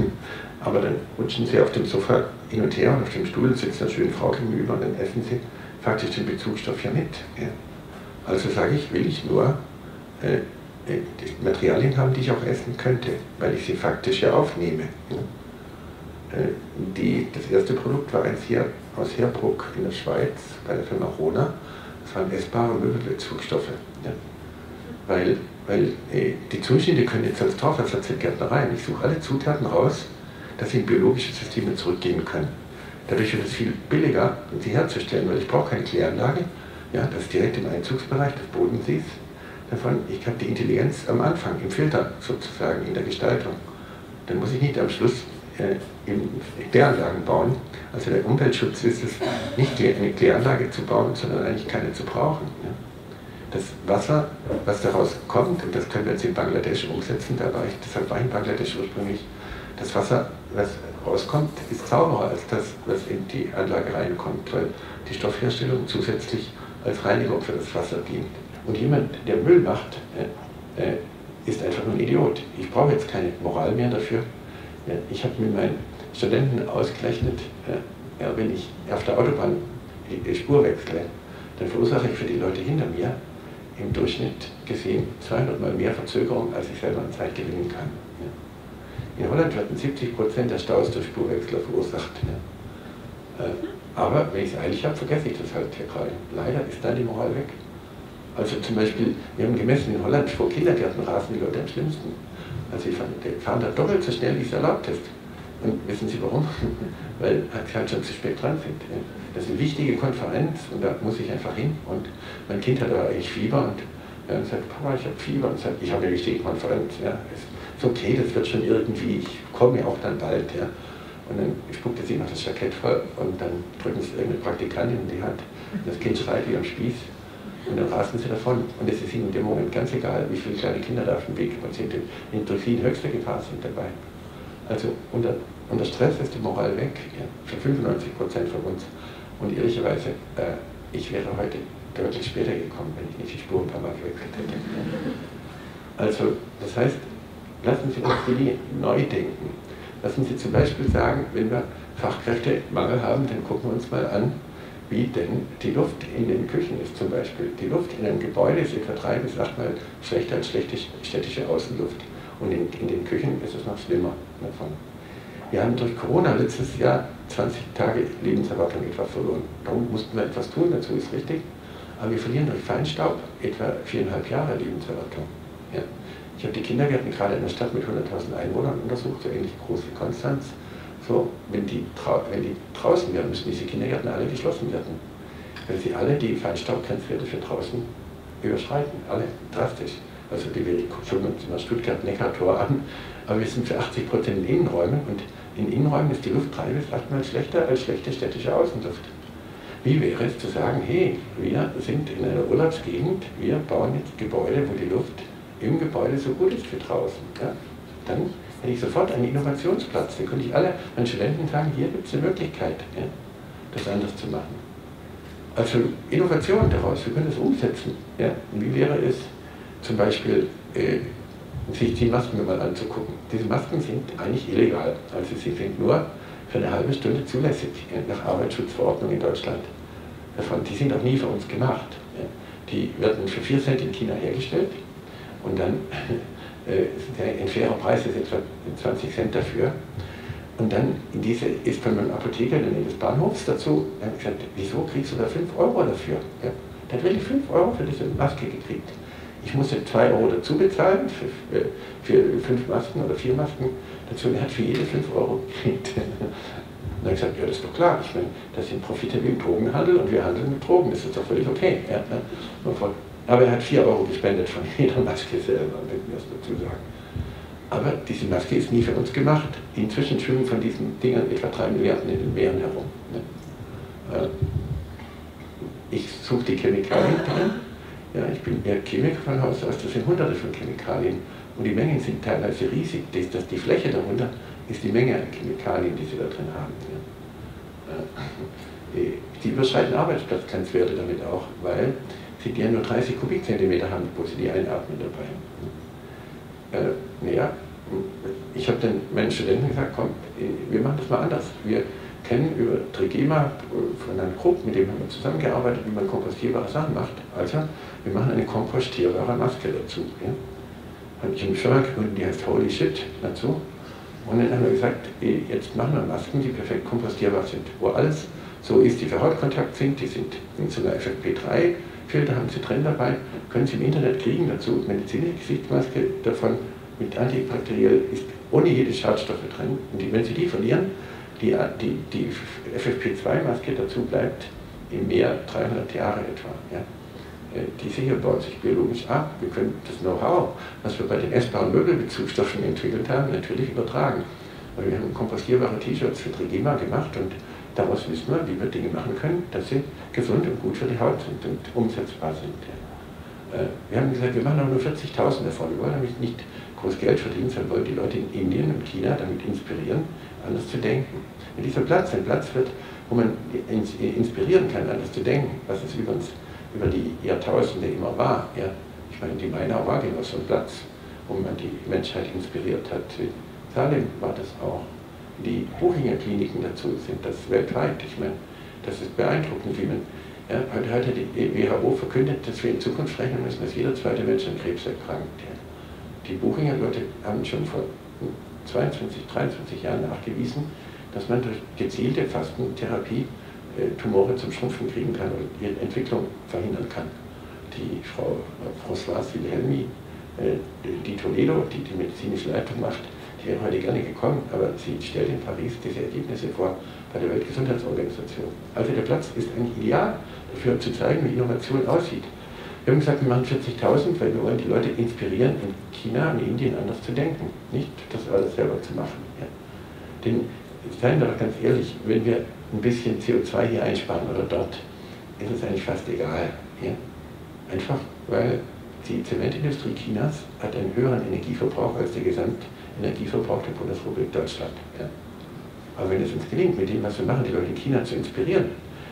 Aber dann rutschen Sie auf dem Sofa hin und her und auf dem Stuhl sitzt eine schöne Frau gegenüber und dann essen Sie faktisch den Bezugsstoff ja mit. Ja? Also sage ich, will ich nur äh, die Materialien haben, die ich auch essen könnte, weil ich sie faktisch ja aufnehme. Die, das erste Produkt war eins hier aus Herbruck in der Schweiz, bei der Firma Rona. Das waren essbare Möbelbezugsstoffe. Ja. Weil, weil die Zuschnitte können jetzt als Torfersatz in Gärtnereien. Ich suche alle Zutaten raus, dass sie in biologische Systeme zurückgehen können. Dadurch wird es viel billiger, sie herzustellen, weil ich brauche keine Kläranlage. Ja, das ist direkt im Einzugsbereich des Bodensees. Davon, ich habe die Intelligenz am Anfang, im Filter sozusagen, in der Gestaltung. Dann muss ich nicht am Schluss äh, Kläranlagen bauen. Also der Umweltschutz ist es, nicht eine Kläranlage zu bauen, sondern eigentlich keine zu brauchen. Ja. Das Wasser, was daraus kommt, und das können wir jetzt in Bangladesch umsetzen, da war ich, deshalb war ich in Bangladesch ursprünglich, das Wasser, was rauskommt, ist sauberer als das, was in die Anlage reinkommt, weil die Stoffherstellung zusätzlich als Reinigung für das Wasser dient. Und jemand, der Müll macht, äh, äh, ist einfach nur ein Idiot. Ich brauche jetzt keine Moral mehr dafür. Ja, ich habe mit meinen Studenten ausgerechnet, äh, ja, wenn ich auf der Autobahn die, die Spur wechsle, dann verursache ich für die Leute hinter mir im Durchschnitt gesehen zweihundert Mal mehr Verzögerung, als ich selber an Zeit gewinnen kann. Ja. In Holland werden siebzig Prozent der Staus durch Spurwechsler verursacht. Ja. Äh, aber wenn ich es eilig habe, vergesse ich das halt hier gerade. Leider ist da die Moral weg. Also zum Beispiel, wir haben gemessen, in Holland vor Kindergärten rasen die Leute am schlimmsten. Also die fahren, die fahren da doppelt so schnell, wie es erlaubt ist. Und wissen Sie warum? Weil sie halt schon zu spät dran sind. Das ist eine wichtige Konferenz und da muss ich einfach hin. Und mein Kind hat aber eigentlich Fieber und ja, sagt, Papa, ich habe Fieber. Und sagt, ich habe eine wichtige Konferenz. Ja, ist okay, das wird schon irgendwie, ich komme ja auch dann bald. Ja. Und dann spuckt er sich noch das Jackett voll und dann drücken sie irgendeine Praktikantin in die Hand. Das Kind schreit wie am Spieß. Und dann rasen sie davon. Und es ist ihnen in dem Moment ganz egal, wie viele kleine Kinder da auf dem Weg sind, die durch sie in höchster Gefahr sind dabei. Also unter, unter Stress ist die Moral weg, ja, für fünfundneunzig Prozent von uns. Und ehrlicherweise, äh, ich wäre heute deutlich später gekommen, wenn ich nicht die Spur ein paar Mal gewechselt hätte. Also, das heißt, lassen Sie uns die neu denken. Lassen Sie zum Beispiel sagen, wenn wir Fachkräftemangel haben, dann gucken wir uns mal an, wie denn die Luft in den Küchen ist zum Beispiel. Die Luft in einem Gebäude ist etwa drei bis achtmal schlechter als städtische Außenluft. Und in, in den Küchen ist es noch schlimmer davon. Wir haben durch Corona letztes Jahr zwanzig Tage Lebenserwartung etwa verloren. Darum mussten wir etwas tun, dazu ist richtig. Aber wir verlieren durch Feinstaub etwa viereinhalb Jahre Lebenserwartung. Ja. Ich habe die Kindergärten gerade in der Stadt mit hunderttausend Einwohnern untersucht, so ähnlich groß wie Konstanz. So, wenn die, wenn die draußen werden, müssen diese Kindergärten alle geschlossen werden. Weil sie alle die Feinstaubgrenzwerte für draußen überschreiten, alle drastisch. Also die wir schauen uns in der Stuttgart-Neckar-Tor an, aber wir sind für achtzig Prozent in Innenräumen und in Innenräumen ist die Luft drei bis achtmal schlechter als schlechte städtische Außenluft. Wie wäre es zu sagen, hey, wir sind in einer Urlaubsgegend, wir bauen jetzt Gebäude, wo die Luft im Gebäude so gut ist wie draußen. Ja? Dann hätte ich sofort einen Innovationsplatz. Dann könnte ich alle meinen Studenten sagen, hier gibt es eine Möglichkeit, ja, das anders zu machen. Also Innovation daraus, wir können das umsetzen. Ja? Wie wäre es zum Beispiel, äh, sich die Masken mal anzugucken. Diese Masken sind eigentlich illegal. Also sie sind nur für eine halbe Stunde zulässig nach Arbeitsschutzverordnung in Deutschland. Davon, die sind auch nie für uns gemacht. Ja. Die werden für vier Cent in China hergestellt und dann äh, ein fairer Preis ist etwa zwanzig Cent dafür. Und dann in diese, ist von meinem Apotheker in der Nähe des Bahnhofs dazu, er hat gesagt, wieso kriegst du da fünf Euro dafür? Ja. Der hat wirklich fünf Euro für diese Maske gekriegt. Ich musste zwei Euro dazu bezahlen, für, für fünf Masken oder vier Masken dazu, und er hat für jede fünf Euro gekriegt. Und dann habe ich gesagt, ja, das ist doch klar, ich meine, das sind Profite wie im Drogenhandel und wir handeln mit Drogen, das ist doch völlig okay. Ja, aber er hat vier Euro gespendet von jeder Maske selber, wenn wir das dazu sagen. Aber diese Maske ist nie für uns gemacht. Inzwischen schwimmen von diesen Dingern etwa drei Milliarden in den Meeren herum. Ich suche die Chemikalien drin. Ja, ich bin eher Chemiker von Haus aus, das sind hunderte von Chemikalien und die Mengen sind teilweise riesig. Das, das, die Fläche darunter ist die Menge an Chemikalien, die sie da drin haben. Ja. Die überschreiten Arbeitsplatzgrenzwerte damit auch, weil sie ja nur dreißig Kubikzentimeter haben, wo sie die einatmen dabei. Äh, naja, ich habe dann meinen Studenten gesagt, komm, wir machen das mal anders. Wir kennen über Trigema von einem Grupp, mit dem haben wir zusammengearbeitet, wie man kompostierbare Sachen macht. Also, wir machen eine kompostierbare Maske dazu. Ja. Habe ich eine Firma gefunden, die heißt Holy Shit dazu. Und dann haben wir gesagt, jetzt machen wir Masken, die perfekt kompostierbar sind, wo alles so ist, die für Hautkontakt sind, die sind in so einer F F P drei Filter, haben sie drin dabei, können sie im Internet kriegen dazu. Medizinische Gesichtsmaske davon mit antibakteriell ist ohne jede Schadstoffe drin. Und die, wenn sie die verlieren, Die, die, die F F P zwei Maske dazu bleibt im Meer dreihundert Jahre etwa. Ja. Diese hier baut sich biologisch ab. Wir können das Know-how, was wir bei den essbaren Möbelbezugsstoffen entwickelt haben, natürlich übertragen. Weil wir haben kompostierbare T-Shirts für Trigema gemacht und daraus wissen wir, wie wir Dinge machen können, dass sie gesund und gut für die Haut sind und umsetzbar sind. Ja. Wir haben gesagt, wir machen aber nur vierzigtausend davon. Wir wollen nämlich nicht groß Geld verdienen, sondern wollen die Leute in Indien und China damit inspirieren, anders zu denken. Wenn dieser Platz ein Platz wird, wo man inspirieren kann, anders zu denken, was es übrigens über die Jahrtausende immer war. Ja. Ich meine, die Mainau war genau so ein Platz, wo man die Menschheit inspiriert hat. In Salem war das auch. Die Buchinger Kliniken dazu sind das weltweit. Ich meine, das ist beeindruckend, wie man. Ja, heute hat die W H O verkündet, dass wir in Zukunft rechnen müssen, dass jeder zweite Mensch an Krebs erkrankt. Ja. Die Buchinger Leute haben schon vor zweiundzwanzig, dreiundzwanzig Jahren nachgewiesen, dass man durch gezielte Fastentherapie äh, Tumore zum Schrumpfen kriegen kann und ihre Entwicklung verhindern kann. Die Frau Françoise Wilhelmi, äh, die Toledo, die die medizinische Leitung macht, die wäre heute gerne gekommen, aber sie stellt in Paris diese Ergebnisse vor bei der Weltgesundheitsorganisation. Also der Platz ist eigentlich ideal dafür, zu zeigen, wie Innovation aussieht. Wir haben gesagt, wir machen vierzigtausend, weil wir wollen die Leute inspirieren, in China und Indien anders zu denken, nicht das alles selber zu machen. Ja. Denn, seien wir doch ganz ehrlich, wenn wir ein bisschen C O zwei hier einsparen oder dort, ist es eigentlich fast egal. Ja. Einfach, weil die Zementindustrie Chinas hat einen höheren Energieverbrauch als der Gesamtenergieverbrauch der Bundesrepublik Deutschland. Ja. Aber wenn es uns gelingt, mit dem, was wir machen, die Leute in China zu inspirieren,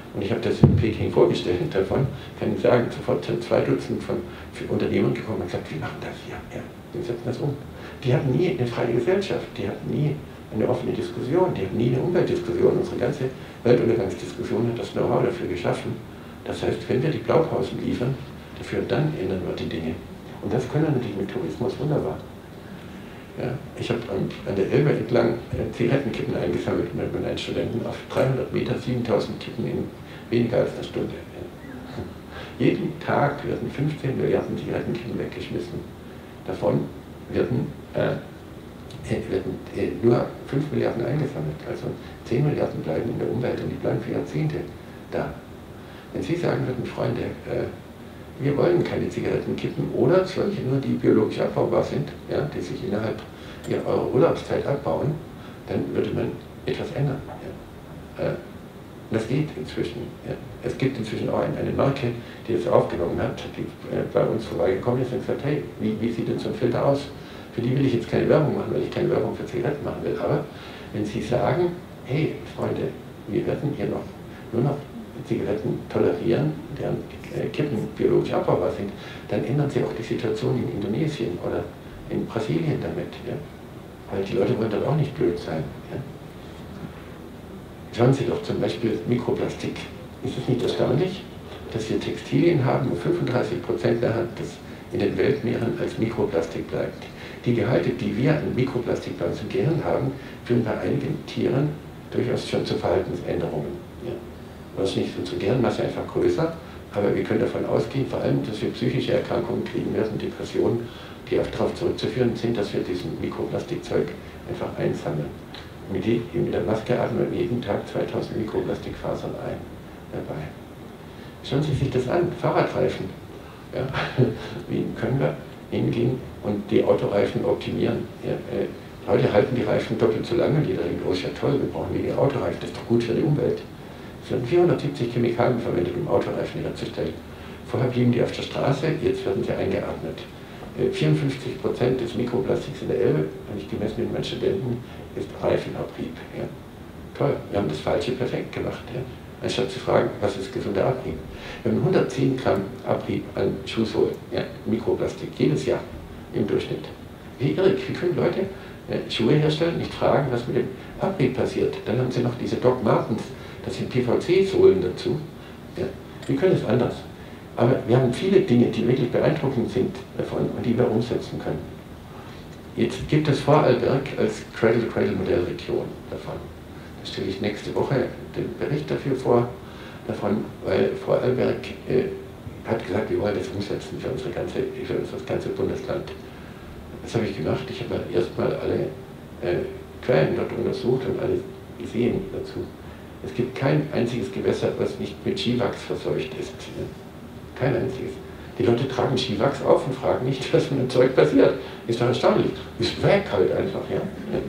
Und ich habe das in Peking vorgestellt davon, kann ich sagen, sofort sind zwei Dutzend von Unternehmern gekommen und gesagt, wir machen das hier, ja, wir setzen das um. Die hatten nie eine freie Gesellschaft, die hatten nie eine offene Diskussion, die hatten nie eine Umweltdiskussion. Unsere ganze Weltuntergangsdiskussion hat das Know-how dafür geschaffen. Das heißt, wenn wir die Blaupausen liefern, dafür dann ändern wir die Dinge. Und das können wir natürlich mit Tourismus wunderbar. Ja, ich habe an, an der Elbe entlang äh, Zigarettenkippen eingesammelt mit meinen Studenten auf dreihundert Meter, siebentausend Kippen in weniger als einer Stunde. Ja. Jeden Tag werden fünfzehn Milliarden Zigarettenkippen weggeschmissen. Davon werden, äh, werden äh, nur fünf Milliarden eingesammelt. Also zehn Milliarden bleiben in der Umwelt und die bleiben für Jahrzehnte da. Wenn Sie sagen würden, Freunde, äh, wir wollen keine Zigarettenkippen oder solche nur, die biologisch abbaubar sind, ja, die sich innerhalb ihrer Urlaubszeit abbauen, dann würde man etwas ändern. Ja. Äh, das geht inzwischen. Ja. Es gibt inzwischen auch eine Marke, die das aufgenommen hat, die äh, bei uns vorbeigekommen ist und gesagt, hey, wie, wie sieht denn so ein Filter aus? Für die will ich jetzt keine Werbung machen, weil ich keine Werbung für Zigaretten machen will. Aber wenn Sie sagen, hey Freunde, wir werden hier noch nur noch Zigaretten tolerieren, deren Kippen biologisch abbaubar sind, dann ändern sie auch die Situation in Indonesien oder in Brasilien damit. Ja? Weil die Leute wollen dann auch nicht blöd sein. Ja? Schauen Sie doch zum Beispiel Mikroplastik. Ist es nicht erstaunlich, dass wir Textilien haben, wo fünfunddreißig Prozent der Hand das in den Weltmeeren als Mikroplastik bleibt? Die Gehalte, die wir an Mikroplastik bei uns im Gehirn haben, führen bei einigen Tieren durchaus schon zu Verhaltensänderungen. Ja? Was nicht, unsere Gehirnmasse einfach größer, aber wir können davon ausgehen, vor allem, dass wir psychische Erkrankungen kriegen werden, Depressionen, die auch darauf zurückzuführen sind, dass wir diesen Mikroplastikzeug einfach einsammeln. Mit, die, mit der Maske atmen wir jeden Tag zweitausend Mikroplastikfasern ein dabei. Schauen Sie sich das an, Fahrradreifen. Ja, wie können wir hingehen und die Autoreifen optimieren? Ja, äh, heute halten die Reifen doppelt so lange und jeder denkt, oh, ist ja toll, wir brauchen weniger Autoreifen, das ist doch gut für die Umwelt. Es werden vierhundertsiebzig Chemikalien verwendet, um Autoreifen herzustellen. Vorher blieben die auf der Straße, jetzt werden sie eingeatmet. vierundfünfzig Prozent des Mikroplastiks in der Elbe, habe ich gemessen mit meinen Studenten, ist Reifenabrieb. Ja. Toll, wir haben das Falsche perfekt gemacht. Ja. Anstatt zu fragen, was ist gesunder Abrieb? Wir haben hundertzehn Gramm Abrieb an Schuhsohlen, ja, Mikroplastik, jedes Jahr im Durchschnitt. Wie irrig, wie können Leute äh, Schuhe herstellen, nicht fragen, was mit dem Abrieb passiert? Dann haben sie noch diese Doc Martens, das sind P V C-Sohlen dazu. Ja. Wir können es anders. Aber wir haben viele Dinge, die wirklich beeindruckend sind davon und die wir umsetzen können. Jetzt gibt es Vorarlberg als Cradle-to-Cradle-Modellregion davon. Da stelle ich nächste Woche den Bericht dafür vor, davon, weil Vorarlberg äh, hat gesagt, wir wollen das umsetzen für, unsere ganze, für das ganze Bundesland. Das habe ich gemacht. Ich habe erstmal alle äh, Quellen dort untersucht und alle gesehen dazu. Es gibt kein einziges Gewässer, was nicht mit Skiwachs verseucht ist. Ja. Kein einziges. Die Leute tragen Skiwachs auf und fragen nicht, was mit dem Zeug passiert. Ist doch erstaunlich. Ist weg halt einfach. Ja.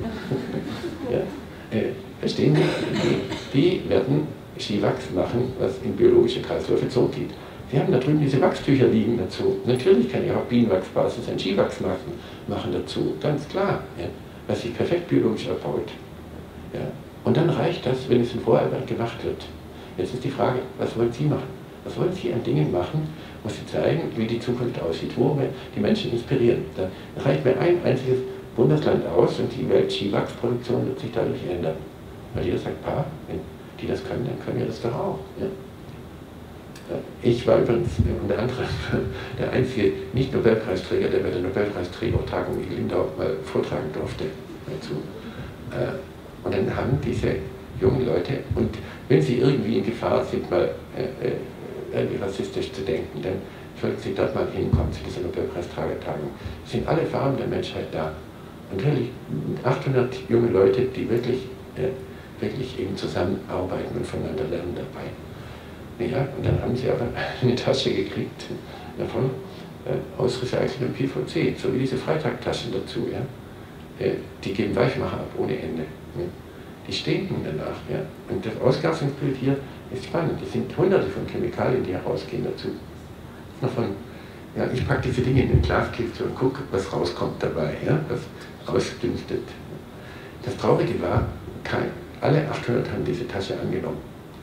Ja. Äh, verstehen Sie? Die, die werden Skiwachs machen, was in biologische Kreisläufe zurückgeht. Sie haben da drüben diese Wachstücher liegen dazu. Natürlich kann ich auf Bienenwachsbasis ein Skiwachs machen, machen dazu. Ganz klar. Ja. Was sich perfekt biologisch abbaut. Ja. Und dann reicht das, wenn es in Vorarlberg gemacht wird. Jetzt ist die Frage, was wollen Sie machen? Was wollen Sie an Dingen machen, wo Sie zeigen, wie die Zukunft aussieht, wo wir die Menschen inspirieren? Da reicht mir ein einziges Bundesland aus und die Welt-Skiwachsproduktion wird sich dadurch ändern. Weil jeder sagt, pa, wenn die das können, dann können wir das doch auch. Ja? Ich war übrigens unter anderem der einzige Nicht-Nobelpreisträger, der bei der Nobelpreisträgertagung in Lindau mal vortragen durfte dazu. Und dann haben diese jungen Leute, und wenn sie irgendwie in Gefahr sind, mal äh, irgendwie rassistisch zu denken, dann sollten sie dort mal hinkommen zu dieser Nobelpreisträgertagung. Es sind alle Farben der Menschheit da. Und wirklich achthundert junge Leute, die wirklich, äh, wirklich eben zusammenarbeiten und voneinander lernen dabei. Ja, und dann haben sie aber eine Tasche gekriegt davon, äh, aus recyceltem P V C, so wie diese Freitagtaschen dazu. Ja? Äh, die geben Weichmacher ab ohne Ende. Ja? Die stinken danach. Ja? Und das Ausgasungsbild hier ist spannend. Es sind hunderte von Chemikalien, die herausgehen dazu. Davon, ja, ich packe diese Dinge in den Glaskiste und gucke, was rauskommt dabei, ja? Was ausdünstet. Das Traurige war, kein, alle achthundert haben diese Tasche angenommen.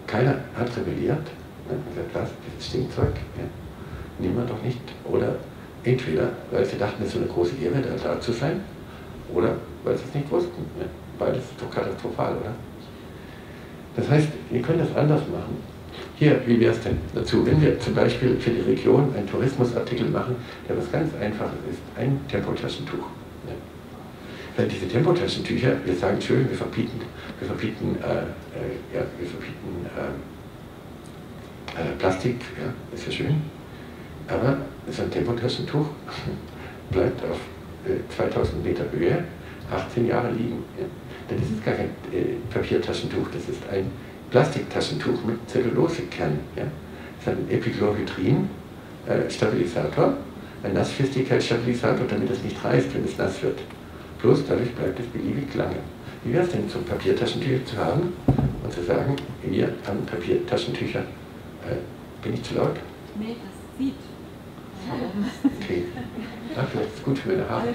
keiner hat rebelliert. Man hat gesagt, was, dieses Stinkzeug, ja, nehmen wir doch nicht. Oder entweder, weil sie dachten, es ist so eine große Ehre, da, da zu sein, oder weil sie es nicht wussten. Ja. Beides ist doch katastrophal, oder? Das heißt, wir können das anders machen. Hier, wie wäre es denn dazu, wenn wir zum Beispiel für die Region einen Tourismusartikel machen, der was ganz Einfaches ist, ein Tempotaschentuch. Ja. Weil diese Tempotaschentücher, wir sagen schön, wir verbieten, wir verbieten, äh, äh, ja, wir verbieten äh, äh, Plastik, ja, ist ja schön, aber so ein Tempotaschentuch bleibt auf äh, zweitausend Meter Höhe achtzehn Jahre liegen. Ja. Denn das ist gar kein äh, Papiertaschentuch, das ist ein Plastiktaschentuch mit Zellulosekern. Ja. Das hat einen Epichlorohydrin-Stabilisator, äh, einen Nassfestigkeitsstabilisator, damit es nicht reißt, wenn es nass wird. Bloß dadurch bleibt es beliebig lange. Wie wäre es denn, so Papiertaschentücher zu haben und zu sagen, wir haben Papiertaschentücher. Äh, bin ich zu laut? Nee, das sieht. Okay. Ja, vielleicht ist es gut für meine Haare.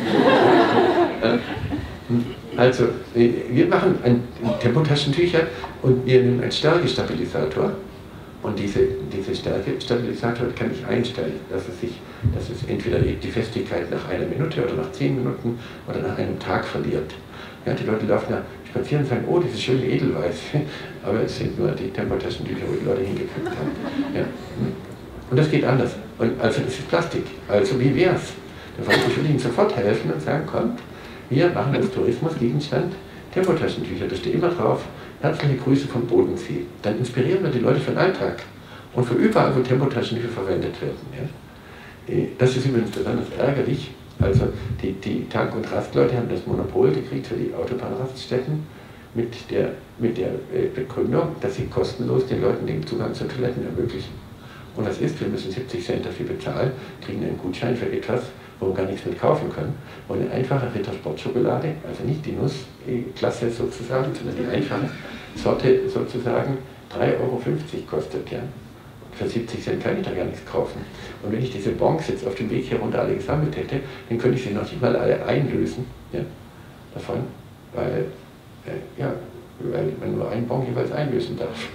Also, wir machen ein Tempotaschentücher und wir nehmen einen Stärkestabilisator. Und diese, diese Stärkestabilisator kann ich einstellen, dass es, sich, dass es entweder die Festigkeit nach einer Minute oder nach zehn Minuten oder nach einem Tag verliert. Ja, die Leute laufen da spazieren und sagen, oh, dieses schöne Edelweiß. Aber es sind nur die Tempotaschentücher, wo die Leute hingekriegt haben. Ja. Und das geht anders. Und also das ist Plastik. Also wie wäre es? Ich würde Ihnen sofort helfen und sagen, kommt, wir machen als Tourismusgegenstand Tempotaschentücher. Da steht immer drauf, herzliche Grüße vom Bodensee. Dann inspirieren wir die Leute für den Alltag und für überall, wo Tempotaschentücher verwendet werden. Ja. Das ist übrigens besonders ärgerlich. Also die, die Tank- und Rastleute haben das Monopol gekriegt für die Autobahnraststätten mit der, mit der Begründung, dass sie kostenlos den Leuten den Zugang zu Toiletten ermöglichen. Und das ist, wir müssen siebzig Cent dafür bezahlen, kriegen einen Gutschein für etwas, wo wir gar nichts mit kaufen können. Und eine einfache Ritter-Sportschokolade, also nicht die Nussklasse sozusagen, sondern die einfache Sorte sozusagen, drei Euro fünfzig kostet. Ja. Für siebzig Cent kann ich da gar nichts kaufen. Und wenn ich diese Bons jetzt auf dem Weg hier runter alle gesammelt hätte, dann könnte ich sie noch nicht mal alle einlösen, ja, davon, weil, äh, ja, weil man nur einen Bon jeweils einlösen darf.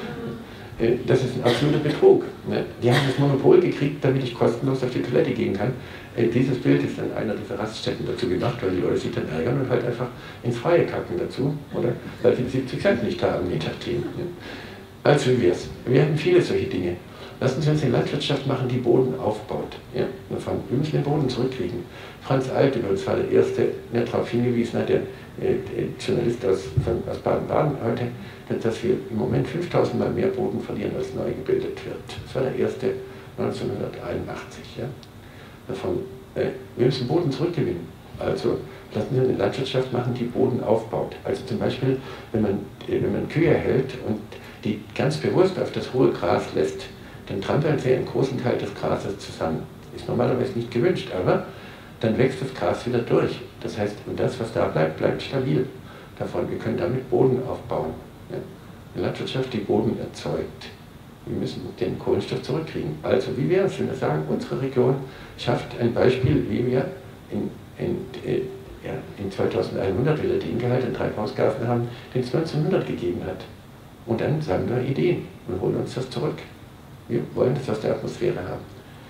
Das ist ein absoluter Betrug. Die haben das Monopol gekriegt, damit ich kostenlos auf die Toilette gehen kann. Dieses Bild ist an einer dieser Raststätten dazu gemacht, weil die Leute sich dann ärgern und halt einfach ins Freie kacken dazu, oder? Weil sie die siebzig Cent nicht haben, je nachdem. Also wie wär's? Wir haben viele solche Dinge. Lassen Sie uns eine Landwirtschaft machen, die Boden aufbaut. Ja? Wir müssen den Boden zurückkriegen. Franz Alt, übrigens war der Erste, der darauf hingewiesen hat, der, der Journalist aus, aus Baden-Baden heute, dass wir im Moment fünftausend Mal mehr Boden verlieren, als neu gebildet wird. Das war der erste neunzehnhunderteinundachtzig. Ja? Davon, äh, wir müssen Boden zurückgewinnen. Also lassen wir eine Landwirtschaft machen, die Boden aufbaut. Also zum Beispiel, wenn man, äh, wenn man Kühe hält und die ganz bewusst auf das hohe Gras lässt, dann trampeln sie einen großen Teil des Grases zusammen. Ist normalerweise nicht gewünscht, aber dann wächst das Gras wieder durch. Das heißt, und das, was da bleibt, bleibt stabil davon. Wir können damit Boden aufbauen. Ja. Eine Landwirtschaft, die Boden erzeugt. Wir müssen den Kohlenstoff zurückkriegen. Also wie wäre es, wenn wir sagen, unsere Region schafft ein Beispiel, wie wir in, in, äh, ja, in zweitausendeinhundert wieder den Gehalt an Treibhausgasen haben, den es neunzehnhundert gegeben hat. Und dann sagen wir Ideen und holen uns das zurück. Wir wollen das aus der Atmosphäre haben.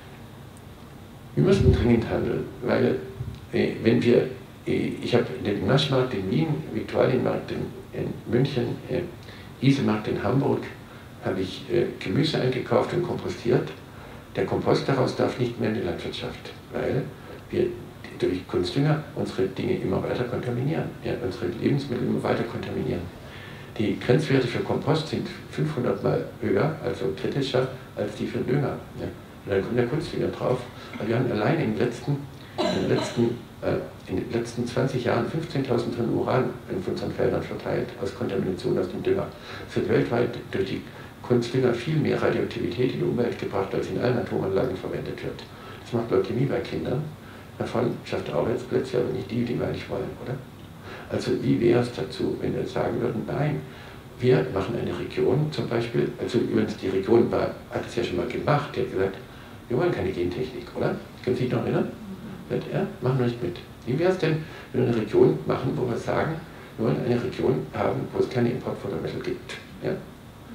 Wir müssen dringend handeln, weil äh, wenn wir, äh, ich habe den Naschmarkt in Wien, Viktualienmarkt in, in München, äh, Isemarkt in Hamburg, habe ich äh, Gemüse eingekauft und kompostiert. Der Kompost daraus darf nicht mehr in die Landwirtschaft, weil wir durch Kunstdünger unsere Dinge immer weiter kontaminieren, ja, unsere Lebensmittel immer weiter kontaminieren. Die Grenzwerte für Kompost sind fünfhundert Mal höher, also kritischer, als die für Dünger. Ja. Und dann kommt der Kunstdünger drauf. Und wir haben allein in den letzten, in den letzten, äh, in den letzten zwanzig Jahren fünfzehntausend Tonnen Uran in unseren Feldern verteilt, aus Kontamination aus dem Dünger. Es wird weltweit durch die Kunstdünger viel mehr Radioaktivität in die Umwelt gebracht, als in allen Atomanlagen verwendet wird. Das macht Leukämie bei Kindern. Davon schafft Arbeitsplätze, aber nicht die, die wir eigentlich wollen, oder? Also wie wäre es dazu, wenn wir sagen würden, nein, wir machen eine Region zum Beispiel, also übrigens die Region war, hat es ja schon mal gemacht, die hat gesagt, wir wollen keine Gentechnik, oder? Können Sie sich noch erinnern? Ja, machen wir nicht mit. Wie wäre es denn, wenn wir eine Region machen, wo wir sagen, wir wollen eine Region haben, wo es keine Importfuttermittel gibt? Ja?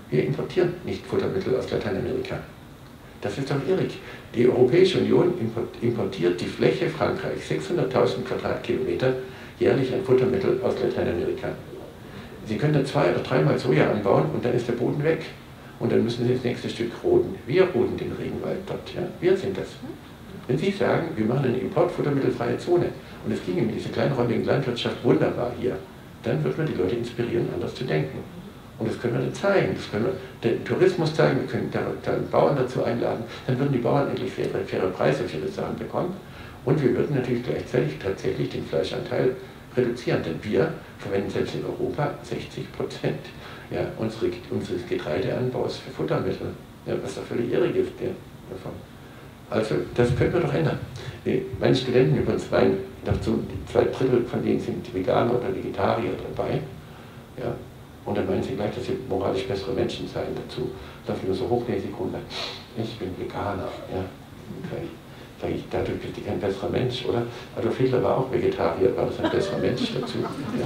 Wir importieren nicht Futtermittel aus Lateinamerika. Das ist doch irrig. Die Europäische Union importiert die Fläche Frankreichs, sechshunderttausend Quadratkilometer, jährlich an Futtermittel aus Lateinamerika. Sie können dann zwei oder dreimal Soja anbauen und dann ist der Boden weg. Und dann müssen Sie das nächste Stück roden. Wir roden den Regenwald dort. Ja? Wir sind das. Wenn Sie sagen, wir machen eine importfuttermittelfreie Zone und es ginge mit dieser kleinräumigen Landwirtschaft wunderbar hier, dann wird man die Leute inspirieren, anders zu denken. Und das können wir dann zeigen, das können wir den Tourismus zeigen, wir können dann Bauern dazu einladen, dann würden die Bauern endlich faire, faire Preise für ihre Sachen bekommen und wir würden natürlich gleichzeitig tatsächlich den Fleischanteil reduzieren, denn wir verwenden selbst in Europa sechzig Prozent ja, unsere, unseres Getreideanbaus für Futtermittel, ja, was doch völlig irrig ist. Ja, davon. Also das können wir doch ändern. Meine Studenten übrigens meinen, dazu zwei Drittel von denen sind Veganer oder Vegetarier dabei. Ja, und dann meinen sie gleich, dass sie moralisch bessere Menschen seien dazu. Darf ich nur so hochnäsig runter. Ich bin Veganer. Ja. Sag ich, dadurch bist du kein besserer Mensch, oder? Adolf Hitler war auch Vegetarier, war das ein besserer Mensch dazu?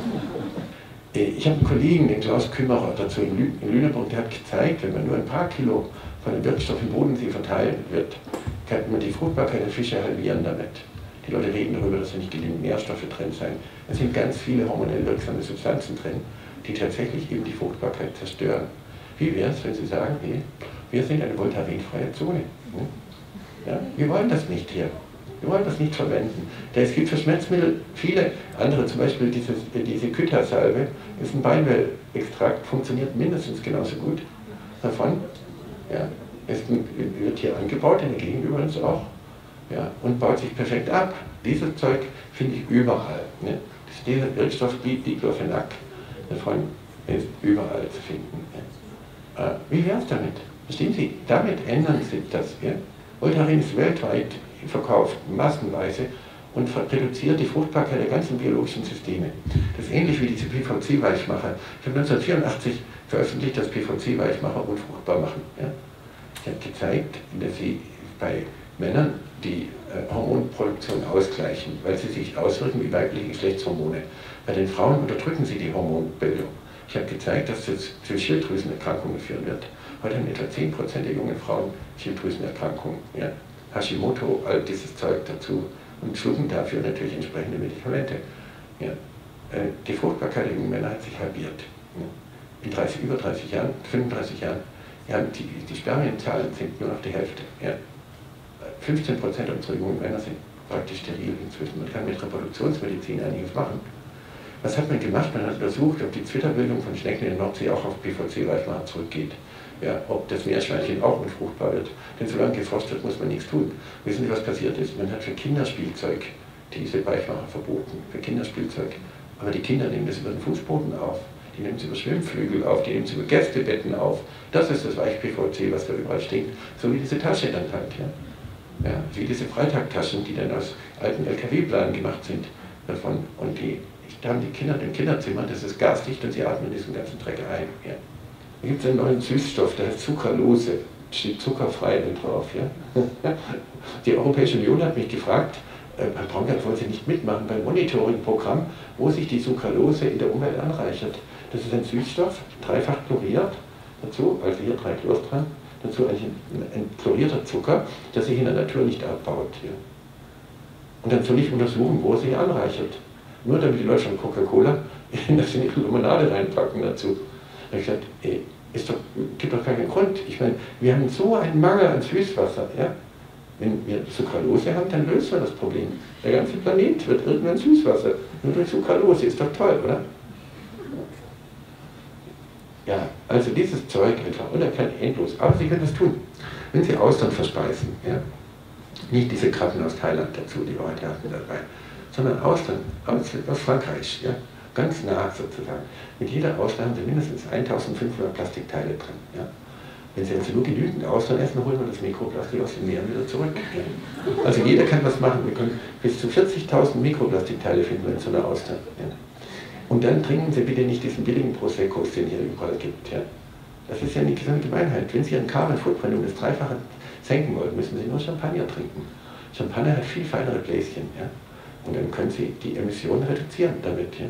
Ja. Ich habe einen Kollegen, den Klaus Kümmerer, dazu in, Lü in Lüneburg, der hat gezeigt, wenn man nur ein paar Kilo von dem Wirkstoff im Bodensee verteilen wird, kann man die Fruchtbarkeit der Fische halbieren damit. Die Leute reden darüber, dass da nicht genügend Nährstoffe drin seien. Es sind ganz viele hormonell wirksame Substanzen drin, die tatsächlich eben die Fruchtbarkeit zerstören. Wie wäre es, wenn Sie sagen, hey, wir sind eine voltarenfreie Zone. Hm? Ja, wir wollen das nicht hier. Wir wollen das nicht verwenden. Denn es gibt für Schmerzmittel viele andere, zum Beispiel dieses, diese Kyta-Salbe, ist ein Beinwellextrakt, funktioniert mindestens genauso gut davon. Ja, es wird hier angebaut, in der Gegend übrigens auch, ja, und baut sich perfekt ab. Dieses Zeug finde ich überall. Ne? Dieser Wirkstoff Diclofenac davon ist überall zu finden. Ja. Äh, wie wäre es damit? Verstehen Sie? Damit ändern Sie das. Ja? Voltaren ist weltweit verkauft, massenweise, und reduziert die Fruchtbarkeit der ganzen biologischen Systeme. Das ist ähnlich wie diese P V C-Weichmacher. Ich habe neunzehnhundertvierundachtzig veröffentlicht, dass P V C-Weichmacher unfruchtbar machen. Ja? Ich habe gezeigt, dass sie bei Männern die äh, Hormonproduktion ausgleichen, weil sie sich auswirken wie weibliche Geschlechtshormone. Bei den Frauen unterdrücken sie die Hormonbildung. Ich habe gezeigt, dass das zu Schilddrüsenerkrankungen führen wird. Heute haben etwa zehn Prozent der jungen Frauen Schilddrüsenerkrankungen. Ja? Hashimoto, all dieses Zeug dazu und schlucken dafür natürlich entsprechende Medikamente. Ja. Die Fruchtbarkeit der jungen Männer hat sich halbiert. Ja. In dreißig, über dreißig Jahren, fünfunddreißig Jahren, ja, die, die Spermienzahlen sind nur noch die Hälfte. Ja. fünfzehn Prozent unserer jungen Männer sind praktisch steril inzwischen. Man kann mit Reproduktionsmedizin einiges machen. Was hat man gemacht? Man hat untersucht, ob die Zwitterbildung von Schnecken in der Nordsee auch auf P V C-Weichmacher zurückgeht. Ja, ob das Meerschweinchen auch unfruchtbar wird. Denn solange gefrost wird, muss man nichts tun. Wissen Sie, was passiert ist? Man hat für Kinderspielzeug diese Weichmacher verboten. Für Kinderspielzeug. Aber die Kinder nehmen das über den Fußboden auf. Die nehmen es über Schwimmflügel auf, die nehmen es über Gästebetten auf. Das ist das Weich-P V C, was da überall steht. So wie diese Tasche dann halt. Ja. Ja, wie diese Freitagtaschen, die dann aus alten L K W-Planen gemacht sind. Davon. Und die, da haben die Kinder im Kinderzimmer, das ist gasdicht und sie atmen diesen ganzen Dreck ein. Ja. Da gibt es einen neuen Süßstoff, der heißt Zuckerlose, steht zuckerfrei drauf. Ja? Die Europäische Union hat mich gefragt, äh, Herr Braungart, wollen Sie nicht mitmachen beim Monitoring-Programm, wo sich die Sucralose in der Umwelt anreichert. Das ist ein Süßstoff, dreifach chloriert, dazu, also hier drei Chloros dran, dazu ein, ein chlorierter Zucker, der sich in der Natur nicht abbaut. Ja? Und dann soll ich untersuchen, wo sich anreichert. Nur damit die Leute von Coca-Cola das in ihre Limonade reinpacken dazu. Da habe ich gesagt, ey, es gibt doch keinen Grund. Ich meine, wir haben so einen Mangel an Süßwasser. Ja? Wenn wir Sucralose haben, dann lösen wir das Problem. Der ganze Planet wird irgendwann Süßwasser. Nur durch Sucralose, ist doch toll, oder? Ja, also dieses Zeug einfach, und er kann endlos. Aber Sie können das tun, wenn Sie Austern verspeisen. Ja? Nicht diese Krabben aus Thailand dazu, die wir heute hatten dabei, sondern Austern aus, aus Frankreich. Ja? Ganz nah sozusagen. Mit jeder Austern haben Sie mindestens eintausendfünfhundert Plastikteile drin. Ja? Wenn Sie also nur genügend Austern essen, holen wir das Mikroplastik aus den Meeren wieder zurück. Ja? Also jeder kann was machen. Wir können bis zu vierzigtausend Mikroplastikteile finden in so einer Austern. Ja? Und dann trinken Sie bitte nicht diesen billigen Prosecco, den hier überall gibt. Ja? Das ist ja eine gesunde Gemeinheit. Wenn Sie Ihren Carbon Footprint um das Dreifache senken wollen, müssen Sie nur Champagner trinken. Champagner hat viel feinere Bläschen. Ja? Und dann können Sie die Emissionen reduzieren damit. Ja?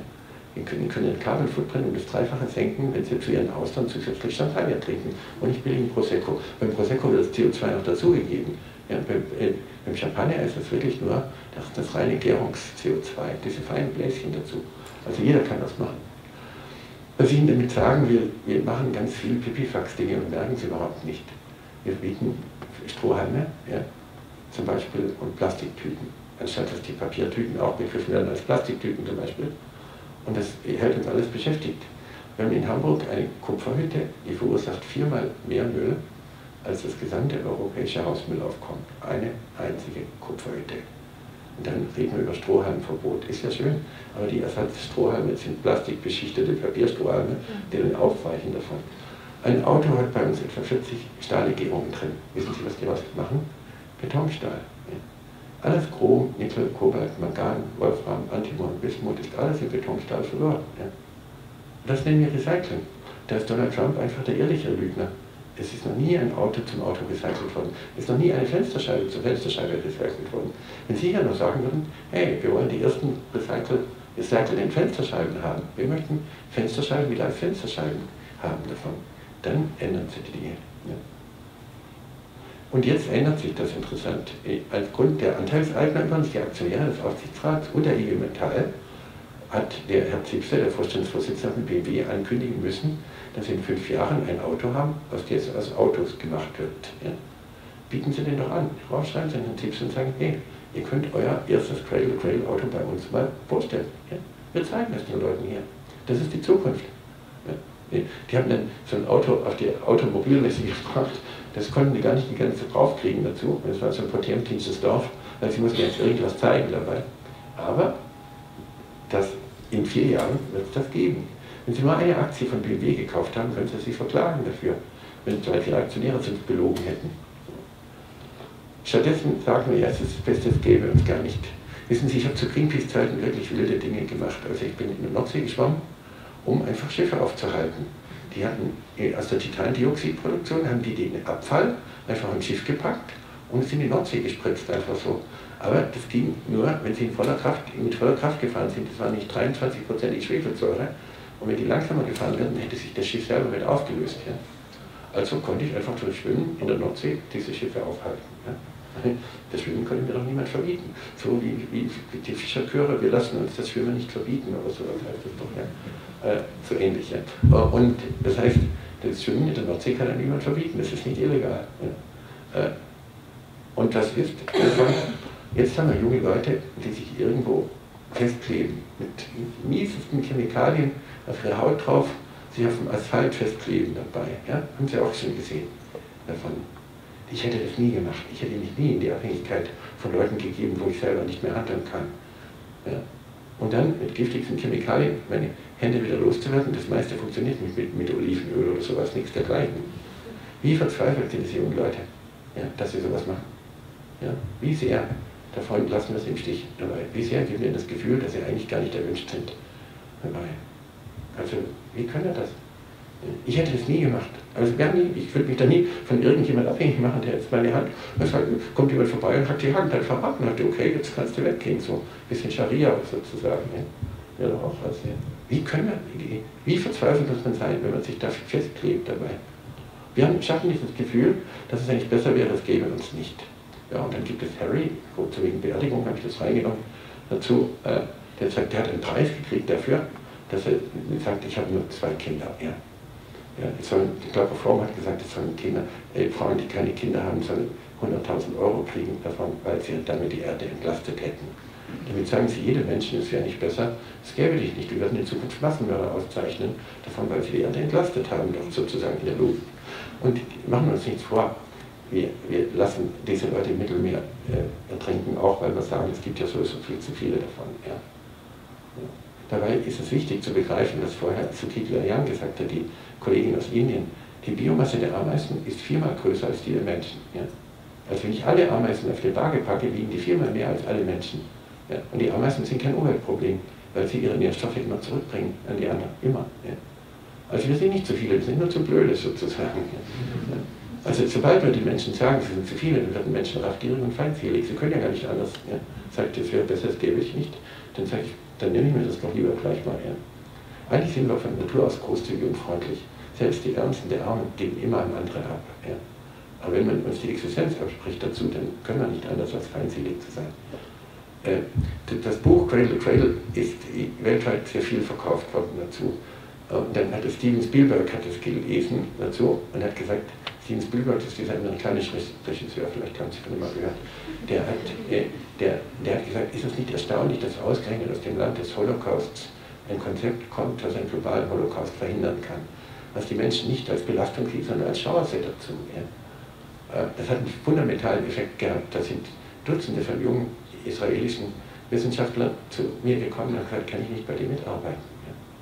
Die können, können den Carbon Footprint um das Dreifache senken, wenn sie zu ihren Austern zusätzlich Champagner trinken und nicht billigen Prosecco. Beim Prosecco wird das C O zwei noch dazugegeben. Ja, beim, äh, beim Champagner ist das wirklich nur das, das reine Gärungs-C O zwei, diese feinen Bläschen dazu. Also jeder kann das machen. Was ich Ihnen damit sagen will, wir machen ganz viel Pipifax-Dinge und merken es überhaupt nicht. Wir bieten Strohhalme, ja, zum Beispiel, und Plastiktüten, anstatt dass die Papiertüten auch begriffen werden als Plastiktüten zum Beispiel. Und das hält uns alles beschäftigt. Wir haben in Hamburg eine Kupferhütte, die verursacht viermal mehr Müll, als das gesamte europäische Hausmüllaufkommen. Eine einzige Kupferhütte. Und dann reden wir über Strohhalmverbot. Ist ja schön, aber die Ersatzstrohhalme sind plastikbeschichtete Papierstrohhalme, die dann aufweichen davon. Ein Auto hat bei uns etwa vierzig Stahllegierungen drin. Wissen Sie, was die was machen? Betonstahl. Ja. Alles Chrom, Nickel, Kobalt, Mangan, Wolfram, Antimon, Bismut ist alles in Betonstahl verloren. Ja. Das nennen wir Recycling. Da ist Donald Trump einfach der ehrliche Lügner. Es ist noch nie ein Auto zum Auto recycelt worden. Es ist noch nie eine Fensterscheibe zur Fensterscheibe recycelt worden. Wenn Sie ja nur sagen würden, hey, wir wollen die ersten recycelten Fensterscheiben haben. Wir möchten Fensterscheiben wieder als Fensterscheiben haben davon. Dann ändern sich die Dinge. Ja. Und jetzt ändert sich das interessant. Aufgrund der Anteilseigner übrigens, die Aktionäre des Aufsichtsrats und der I G Metall, hat der Herr Zipse, der Vorstandsvorsitzende von B M W, ankündigen müssen, dass Sie in fünf Jahren ein Auto haben, was jetzt aus Autos gemacht wird. Ja. Bieten Sie den doch an. Raufschreiben Sie an Herrn Zipse und sagen, hey, ihr könnt euer erstes Cradle-to-Cradle-Auto bei uns mal vorstellen. Ja. Wir zeigen das den Leuten hier. Das ist die Zukunft. Ja. Die haben dann so ein Auto auf die Automobilmesse gebracht, das konnten die gar nicht die ganze draufkriegen dazu. Das war so ein potemkinsches Dorf, weil sie mussten jetzt irgendwas zeigen dabei. Aber das, in vier Jahren wird es das geben. Wenn Sie nur eine Aktie von B M W gekauft haben, können Sie sich verklagen dafür, wenn drei, vier Aktionäre uns belogen hätten. Stattdessen sagen wir, ja, es ist das Beste, es gäbe uns gar nicht. Wissen Sie, ich habe zu Greenpeace-Zeiten wirklich wilde Dinge gemacht. Also ich bin in der Nordsee geschwommen, um einfach Schiffe aufzuhalten. Die hatten aus der Titandioxidproduktion haben die den Abfall einfach im Schiff gepackt und es in die Nordsee gespritzt, einfach so. Aber das ging nur, wenn sie in voller Kraft, mit voller Kraft gefahren sind. Das war nicht dreiundzwanzig Prozent die Schwefelsäure. Und wenn die langsamer gefahren wären, hätte sich das Schiff selber mit aufgelöst. Ja. Also konnte ich einfach durch Schwimmen in der Nordsee diese Schiffe aufhalten. Ja. Das Schwimmen konnte mir doch niemand verbieten. So wie, wie, wie die Fischerchöre, wir lassen uns das Schwimmen nicht verbieten oder so, das heißt das doch, ja. Äh, so ähnlich. Ja. Und das heißt, das Schwimmen in der Nordsee kann ja niemand verbieten, das ist nicht illegal. Ja. Äh, und das ist, also, jetzt haben wir junge Leute, die sich irgendwo festkleben, mit miesesten Chemikalien auf ihre Haut drauf, sich auf dem Asphalt festkleben dabei. Ja? Haben Sie auch schon gesehen davon. Ich hätte das nie gemacht. Ich hätte mich nie in die Abhängigkeit von Leuten gegeben, wo ich selber nicht mehr handeln kann. Ja? Und dann mit giftigsten Chemikalien meine Hände wieder loszuwerden, das meiste funktioniert nicht mit, mit Olivenöl oder sowas, nichts dergleichen. Wie verzweifelt sind diese jungen Leute, ja, dass sie sowas machen? Ja? Wie sehr davon lassen wir es im Stich dabei? Wie sehr geben wir das Gefühl, dass sie eigentlich gar nicht erwünscht sind dabei? Also, wie können wir das? Ich hätte das nie gemacht. Also, nie, ich würde mich da nie von irgendjemand abhängig machen, der jetzt meine Hand, das heißt, kommt jemand vorbei und hat die Hand einfach ab und sagt, okay, jetzt kannst du weggehen, so ein bisschen Scharia sozusagen. Ja, ja doch auch was. Ja. Wie können wir, wie, wie verzweifelt muss man sein, wenn man sich da festklebt dabei? Wir haben, schaffen dieses Gefühl, dass es eigentlich besser wäre, es gäbe uns nicht. Ja, und dann gibt es Harry, zu wegen Beerdigung habe ich das reingenommen, dazu, äh, der sagt, der hat einen Preis gekriegt dafür, dass er sagt, ich habe nur zwei Kinder. Ja. Ja, sollen, ich glaube, Frau hat gesagt, es sollen Kinder, äh, Frauen, die keine Kinder haben, sollen hunderttausend Euro kriegen davon, weil sie damit die Erde entlastet hätten. Damit sagen sie, jedem Menschen, es wäre nicht besser, es gäbe dich nicht. Wir werden in Zukunft Massenmörder auszeichnen, davon, weil sie die Erde entlastet haben, doch sozusagen in der Luft. Und machen wir uns nichts vor. Wir, wir lassen diese Leute im Mittelmeer äh, ertrinken, auch weil wir sagen, es gibt ja sowieso viel zu viele davon. Ja. Ja. Dabei ist es wichtig zu begreifen, dass vorher Suki Layan gesagt hat, die Kollegin aus Indien, die Biomasse der Ameisen ist viermal größer als die der Menschen. Ja. Also wenn ich alle Ameisen auf die Waage packe, wiegen die viermal mehr als alle Menschen. Ja. Und die Ameisen sind kein Umweltproblem, weil sie ihre Nährstoffe immer zurückbringen an die anderen. Immer. Ja. Also wir sind nicht zu viele, wir sind nur zu blöde sozusagen. Ja. Also sobald wir den Menschen sagen, sie sind zu viele, dann werden Menschen raffgierig und feindselig. Sie können ja gar nicht anders. Ja. Sagt, es wäre besser, es gäbe ich nicht. Dann sage ich, dann nehme ich mir das doch lieber gleich mal. Ja. Eigentlich sind wir von Natur aus großzügig und freundlich. Selbst die Ärmsten der Armen geben immer an andere ab. Ja. Aber wenn man uns die Existenz abspricht dazu, dann können wir nicht anders als feindselig zu sein. Äh, das Buch Cradle to Cradle ist weltweit sehr viel verkauft worden dazu. Und dann hat Steven Spielberg hat es gelesen dazu und hat gesagt, Steven Spielberg ist dieser amerikanische Regisseur, vielleicht haben Sie von ihm mal gehört, der hat, äh, der, der hat gesagt, ist es nicht erstaunlich, dass ausgerechnet aus dem Land des Holocausts ein Konzept kommt, das einen globalen Holocaust verhindern kann, was die Menschen nicht als Belastung sieht, sondern als Chance dazu. Ja. Äh, das hat einen fundamentalen Effekt gehabt. Da sind Dutzende von jungen israelischen Wissenschaftlern zu mir gekommen und gesagt, kann ich nicht bei dir mitarbeiten?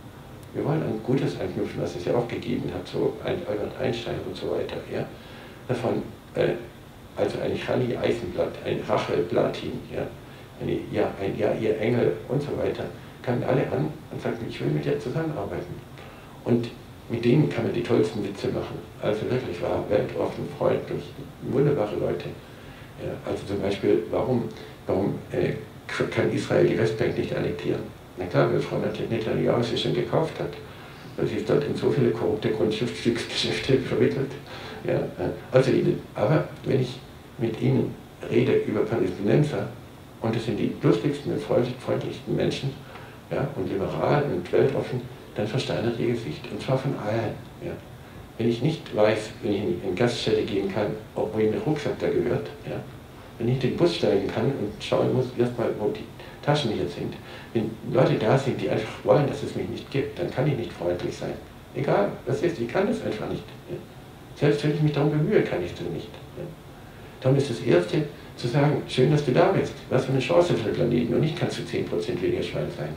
Wir wollen ein Gutes anknüpfen, was es ja auch gegeben hat, so ein Albert Einstein und so weiter. Ja. Davon, äh, also ein Chani Eisenblatt, ein Rachel Platin, ja, eine, ja, ein Ja, ihr Engel und so weiter, kamen alle an und sagten, ich will mit dir zusammenarbeiten. Und mit denen kann man die tollsten Witze machen. Also wirklich war weltoffen, freundlich, wunderbare Leute. Ja, also zum Beispiel, warum, warum äh, kann Israel die Westbank nicht annektieren? Na klar, weil Frau Netanyahu sie schon gekauft hat. Weil sie ist dort in so viele korrupte Grundstücksgeschäfte verwickelt. Ja, also, aber wenn ich mit Ihnen rede über Palästinenser, und das sind die lustigsten und freundlichsten Menschen, ja, und liberal und weltoffen, dann versteinert ihr Gesicht. Und zwar von allen. Ja. Wenn ich nicht weiß, wenn ich in eine Gaststätte gehen kann, wo ihm der Rucksack da gehört, ja, wenn ich in den Bus steigen kann und schauen muss, erstmal, wo die Taschen hier sind. Wenn Leute da sind, die einfach wollen, dass es mich nicht gibt, dann kann ich nicht freundlich sein. Egal, was ist, ich kann das einfach nicht. Ja. Selbst wenn ich mich darum bemühe, kann ich das nicht. Ja. Darum ist das Erste, zu sagen, schön, dass du da bist. Was für eine Chance für den Planeten und nicht kannst du zehn Prozent weniger Schwein sein.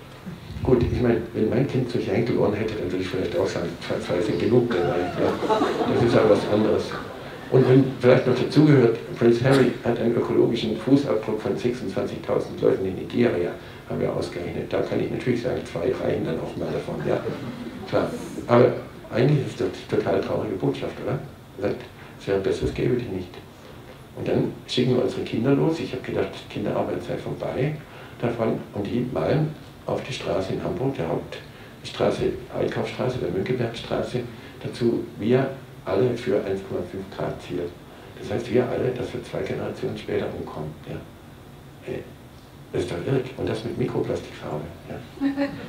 Gut, ich meine, wenn mein Kind solche Enkelohren hätte, dann würde ich vielleicht auch sagen, zwei sind genug dabei. Ja. Das ist aber was anderes. Und wenn vielleicht noch dazugehört, Prince Harry hat einen ökologischen Fußabdruck von sechsundzwanzigtausend Leuten in Nigeria, haben wir ausgerechnet. Da kann ich natürlich sagen, zwei reichen dann auch mal davon. Ja, klar. Aber eigentlich ist das eine total traurige Botschaft, oder? Sagt, es wäre besser, es gäbe die nicht. Und dann schicken wir unsere Kinder los. Ich habe gedacht, Kinderarbeit sei vorbei davon. Und die malen auf die Straße in Hamburg, der Hauptstraße, Einkaufsstraße, der Mönckebergstraße, dazu wir alle für eins Komma fünf Grad Ziel. Das heißt, wir alle, dass wir zwei Generationen später umkommen. Ja. Das ist doch irre. Und das mit Mikroplastikfarbe. Ja.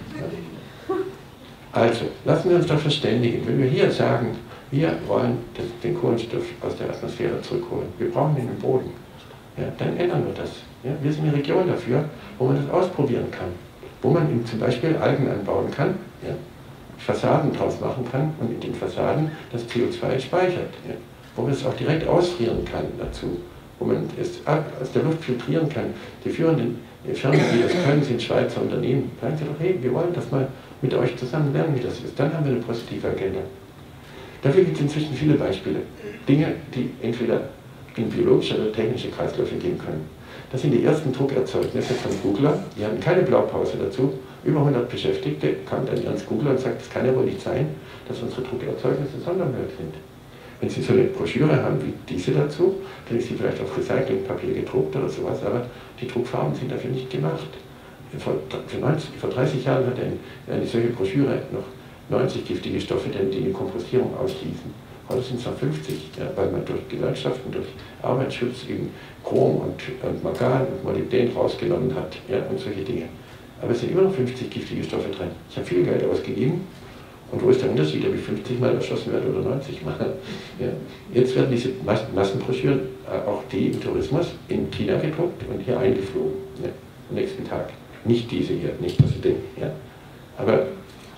Also, lassen wir uns doch verständigen. Wenn wir hier sagen, wir wollen den Kohlenstoff aus der Atmosphäre zurückholen, wir brauchen ihn im Boden, ja, dann ändern wir das. Ja. Wir sind eine Region dafür, wo man das ausprobieren kann. Wo man zum Beispiel Algen anbauen kann, ja, Fassaden draus machen kann und in den Fassaden das C O zwei speichert, ja, wo man es auch direkt ausfrieren kann dazu, wo man es aus der Luft filtrieren kann. Die führenden Firmen, die das können, sind Schweizer Unternehmen. Sagen Sie doch, hey, wir wollen das mal mit euch zusammen lernen, wie das ist. Dann haben wir eine positive Agenda. Dafür gibt es inzwischen viele Beispiele. Dinge, die entweder in biologische oder technische Kreisläufe gehen können. Das sind die ersten Druckerzeugnisse von Googler. Die hatten keine Blaupause dazu. Über hundert Beschäftigte kamen dann ans Googler und sagten, es kann ja wohl nicht sein, dass unsere Druckerzeugnisse Sondermüll sind. Wenn Sie so eine Broschüre haben wie diese dazu, dann ist sie vielleicht auf Recyclingpapier gedruckt oder sowas, aber die Druckfarben sind dafür nicht gemacht. Vor, für neunzig, vor dreißig Jahren hat eine, eine solche Broschüre noch neunzig giftige Stoffe, die die Kompostierung ausschließen. Heute sind es noch fünfzig, ja, weil man durch Gewerkschaften, durch Arbeitsschutz eben Chrom und, und Mangan und Molybden rausgenommen hat, ja, und solche Dinge. Aber es sind immer noch fünfzig giftige Stoffe drin. Ich habe viel Geld ausgegeben. Und wo ist der Unterschied, ob ich fünfzig Mal erschossen werde oder neunzig Mal? Ja. Jetzt werden diese Massenbroschüren, auch die im Tourismus, in China gedruckt und hier eingeflogen, ja, am nächsten Tag. Nicht diese hier, nicht das Ding. Ja. Aber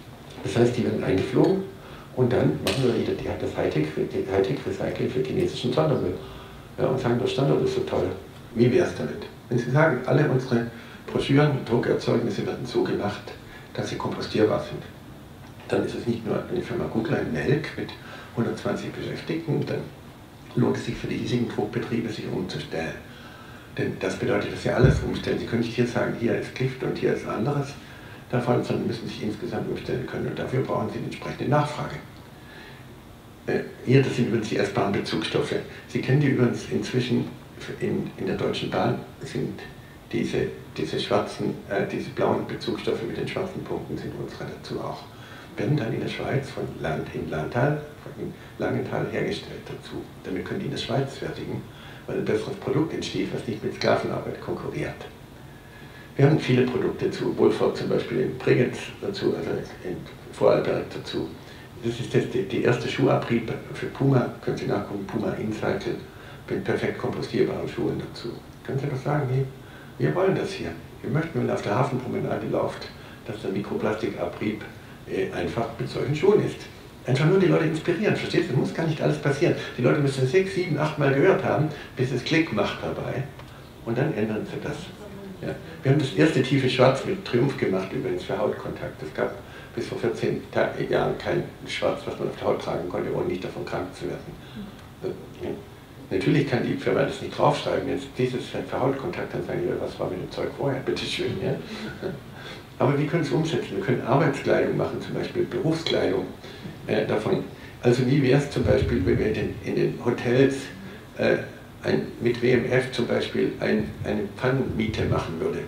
das heißt, die werden eingeflogen und dann machen wir wieder das Hightech-Recycling für chinesischen Sondermüll. Ja, und sagen, der Standort ist so toll. Wie wäre es damit? Wenn Sie sagen, alle unsere Broschüren, Druckerzeugnisse werden so gemacht, dass sie kompostierbar sind, dann ist es nicht nur eine Firma Googler in Melk mit hundertzwanzig Beschäftigten, dann lohnt es sich für die hiesigen Druckbetriebe, sich umzustellen. Denn das bedeutet, dass sie alles umstellen. Sie können nicht hier sagen, hier ist Gift und hier ist anderes davon, sondern müssen sich insgesamt umstellen können. Und dafür brauchen sie eine entsprechende Nachfrage. Äh, hier, das sind übrigens die S-Bahn-Bezugstoffe. Sie kennen die übrigens inzwischen in, in der Deutschen Bahn, sind diese, diese schwarzen, äh, diese blauen Bezugsstoffe mit den schwarzen Punkten sind unsere dazu auch. Werden dann in der Schweiz von Land in Landtal, von Langenthal hergestellt dazu. Damit können die in der Schweiz fertigen, weil ein besseres Produkt entsteht, was nicht mit Sklavenarbeit konkurriert. Wir haben viele Produkte dazu, Wohlfahrt zum Beispiel in Bregenz dazu, also in Vorarlberg dazu. Das ist jetzt die, die erste Schuhabrieb für Puma, können Sie nachgucken, Puma InCycle, mit perfekt kompostierbaren Schuhen dazu. Können Sie doch sagen, hey, wir wollen das hier. Wir möchten, wenn man auf der Hafenpromenade läuft, dass der Mikroplastikabrieb äh, einfach mit solchen Schuhen ist. Einfach nur die Leute inspirieren, verstehst du? Das muss gar nicht alles passieren. Die Leute müssen es sechs, sieben, acht Mal gehört haben, bis es Klick macht dabei. Und dann ändern sie das. Ja. Wir haben das erste tiefe Schwarz mit Triumph gemacht, übrigens für Hautkontakt. Es gab bis vor vierzehn Jahren kein Schwarz, was man auf der Haut tragen konnte, ohne nicht davon krank zu werden. Ja. Natürlich kann die Firma das nicht draufschreiben, jetzt dieses für Hautkontakt, dann sagen die, was war mit dem Zeug vorher, bitteschön. Ja. Aber wir können es umsetzen, wir können Arbeitskleidung machen, zum Beispiel Berufskleidung äh, davon. Also wie wäre es zum Beispiel, wenn wir in den, in den Hotels äh, ein, mit W M F zum Beispiel ein, eine Pfannenmiete machen würde.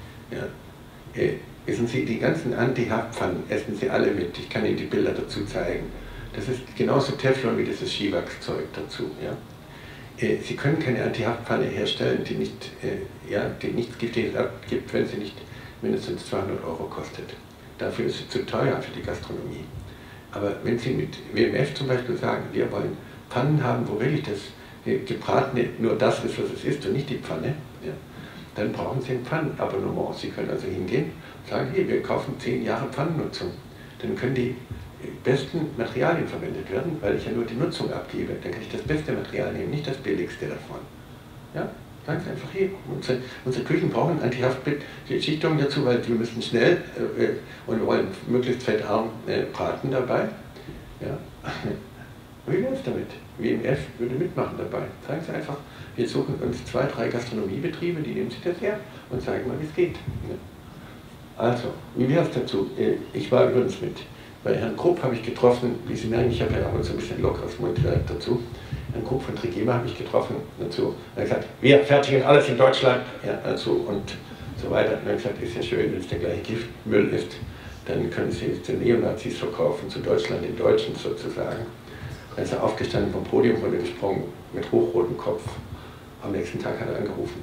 Ja. Äh, wissen Sie, die ganzen Anti-Haftpfannen essen Sie alle mit, ich kann Ihnen die Bilder dazu zeigen. Das ist genauso Teflon wie dieses Skiwachszeug dazu. Ja. Sie können keine Anti-Haftpfanne herstellen, die nicht, äh, ja, die nichts Giftiges abgibt, wenn sie nicht mindestens zweihundert Euro kostet. Dafür ist sie zu teuer für die Gastronomie. Aber wenn Sie mit W M F zum Beispiel sagen, wir wollen Pfannen haben, wo wirklich das äh, Gebratene nur das ist, was es ist und nicht die Pfanne, ja, dann brauchen Sie ein Pfannenabonnement. Sie können also hingehen und sagen, hier, wir kaufen zehn Jahre Pfannennutzung. Dann können die besten Materialien verwendet werden, weil ich ja nur die Nutzung abgebe. Dann kann ich das beste Material nehmen, nicht das billigste davon. Ja, sagen Sie einfach hier. Unsere, unsere Küchen brauchen Anti-Haftbeschichtung dazu, weil wir müssen schnell äh, und wir wollen möglichst fettarm äh, braten dabei. Ja. Wie wäre es damit? W M F würde mitmachen dabei. Sagen Sie einfach, wir suchen uns zwei, drei Gastronomiebetriebe, die nehmen sich das her und zeigen mal, wie es geht. Also, wie wäre es dazu? Ich war übrigens mit Bei Herrn Krupp habe ich getroffen, wie Sie merken, ich habe ja auch so ein bisschen lockeres Mundwerk dazu. Herrn Krupp von Trigema habe ich getroffen dazu. Er hat gesagt, wir fertigen alles in Deutschland, ja, also und so weiter. Und er hat gesagt, ist ja schön, wenn es der gleiche Giftmüll ist, dann können Sie es den Neonazis verkaufen, zu Deutschland, den Deutschen sozusagen. Dann ist er aufgestanden vom Podium, runtergesprungen mit hochrotem Kopf. Am nächsten Tag hat er angerufen.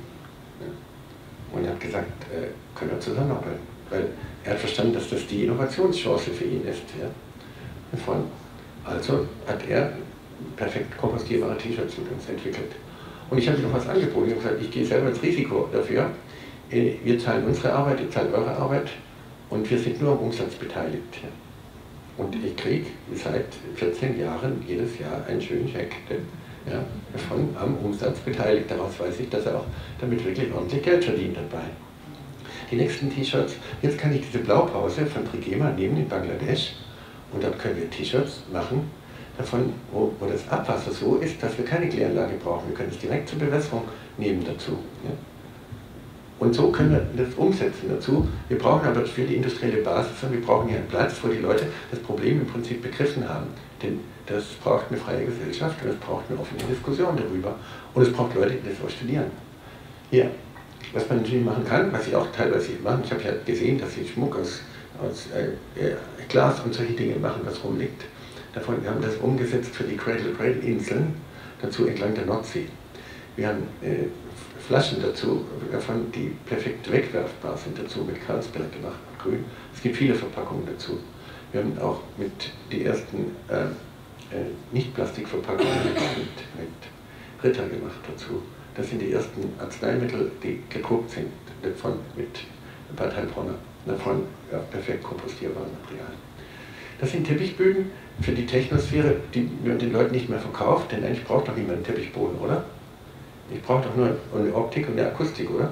Ja. Und er hat gesagt, äh, können wir zusammenarbeiten. Weil er hat verstanden, dass das die Innovationschance für ihn ist. Ja. Davon. Also hat er perfekt kompostierbare T-Shirts mit uns entwickelt. Und ich habe ihm noch was angeboten. Ich habe gesagt, ich gehe selber ins Risiko dafür. Wir zahlen unsere Arbeit, ihr zahlt eure Arbeit und wir sind nur am Umsatz beteiligt. Ja. Und ich kriege seit vierzehn Jahren jedes Jahr einen schönen Scheck. Ja, davon am Umsatz beteiligt. Daraus weiß ich, dass er auch damit wirklich ordentlich Geld verdient dabei. Die nächsten T-Shirts, jetzt kann ich diese Blaupause von Trigema nehmen in Bangladesch und dort können wir T-Shirts machen, davon, wo, wo das Abwasser so ist, dass wir keine Kläranlage brauchen. Wir können es direkt zur Bewässerung nehmen dazu. Ja. Und so können wir das umsetzen dazu. Wir brauchen aber für die industrielle Basis, wir brauchen hier einen Platz, wo die Leute das Problem im Prinzip begriffen haben. Denn das braucht eine freie Gesellschaft und es braucht eine offene Diskussion darüber. Und es braucht Leute, die das auch studieren. Hier. Was man natürlich machen kann, was ich auch teilweise mache, ich habe ja gesehen, dass sie Schmuck aus, aus äh, Glas und solche Dinge machen, was rumliegt. Davon, wir haben das umgesetzt für die Cradle-Cradle-Inseln, dazu entlang der Nordsee. Wir haben äh, Flaschen dazu, davon, die perfekt wegwerfbar sind, dazu mit Carlsberg gemacht, grün. Es gibt viele Verpackungen dazu. Wir haben auch mit die ersten äh, äh, Nicht-Plastikverpackungen mit, mit Ritter gemacht dazu. Das sind die ersten Arzneimittel, die gedruckt sind, davon mit Bad Heilbronner, davon ja, perfekt kompostierbaren Materialien. Das sind Teppichböden für die Technosphäre, die man den Leuten nicht mehr verkauft, denn eigentlich braucht doch niemand einen Teppichboden, oder? Ich brauche doch nur eine Optik und eine Akustik, oder?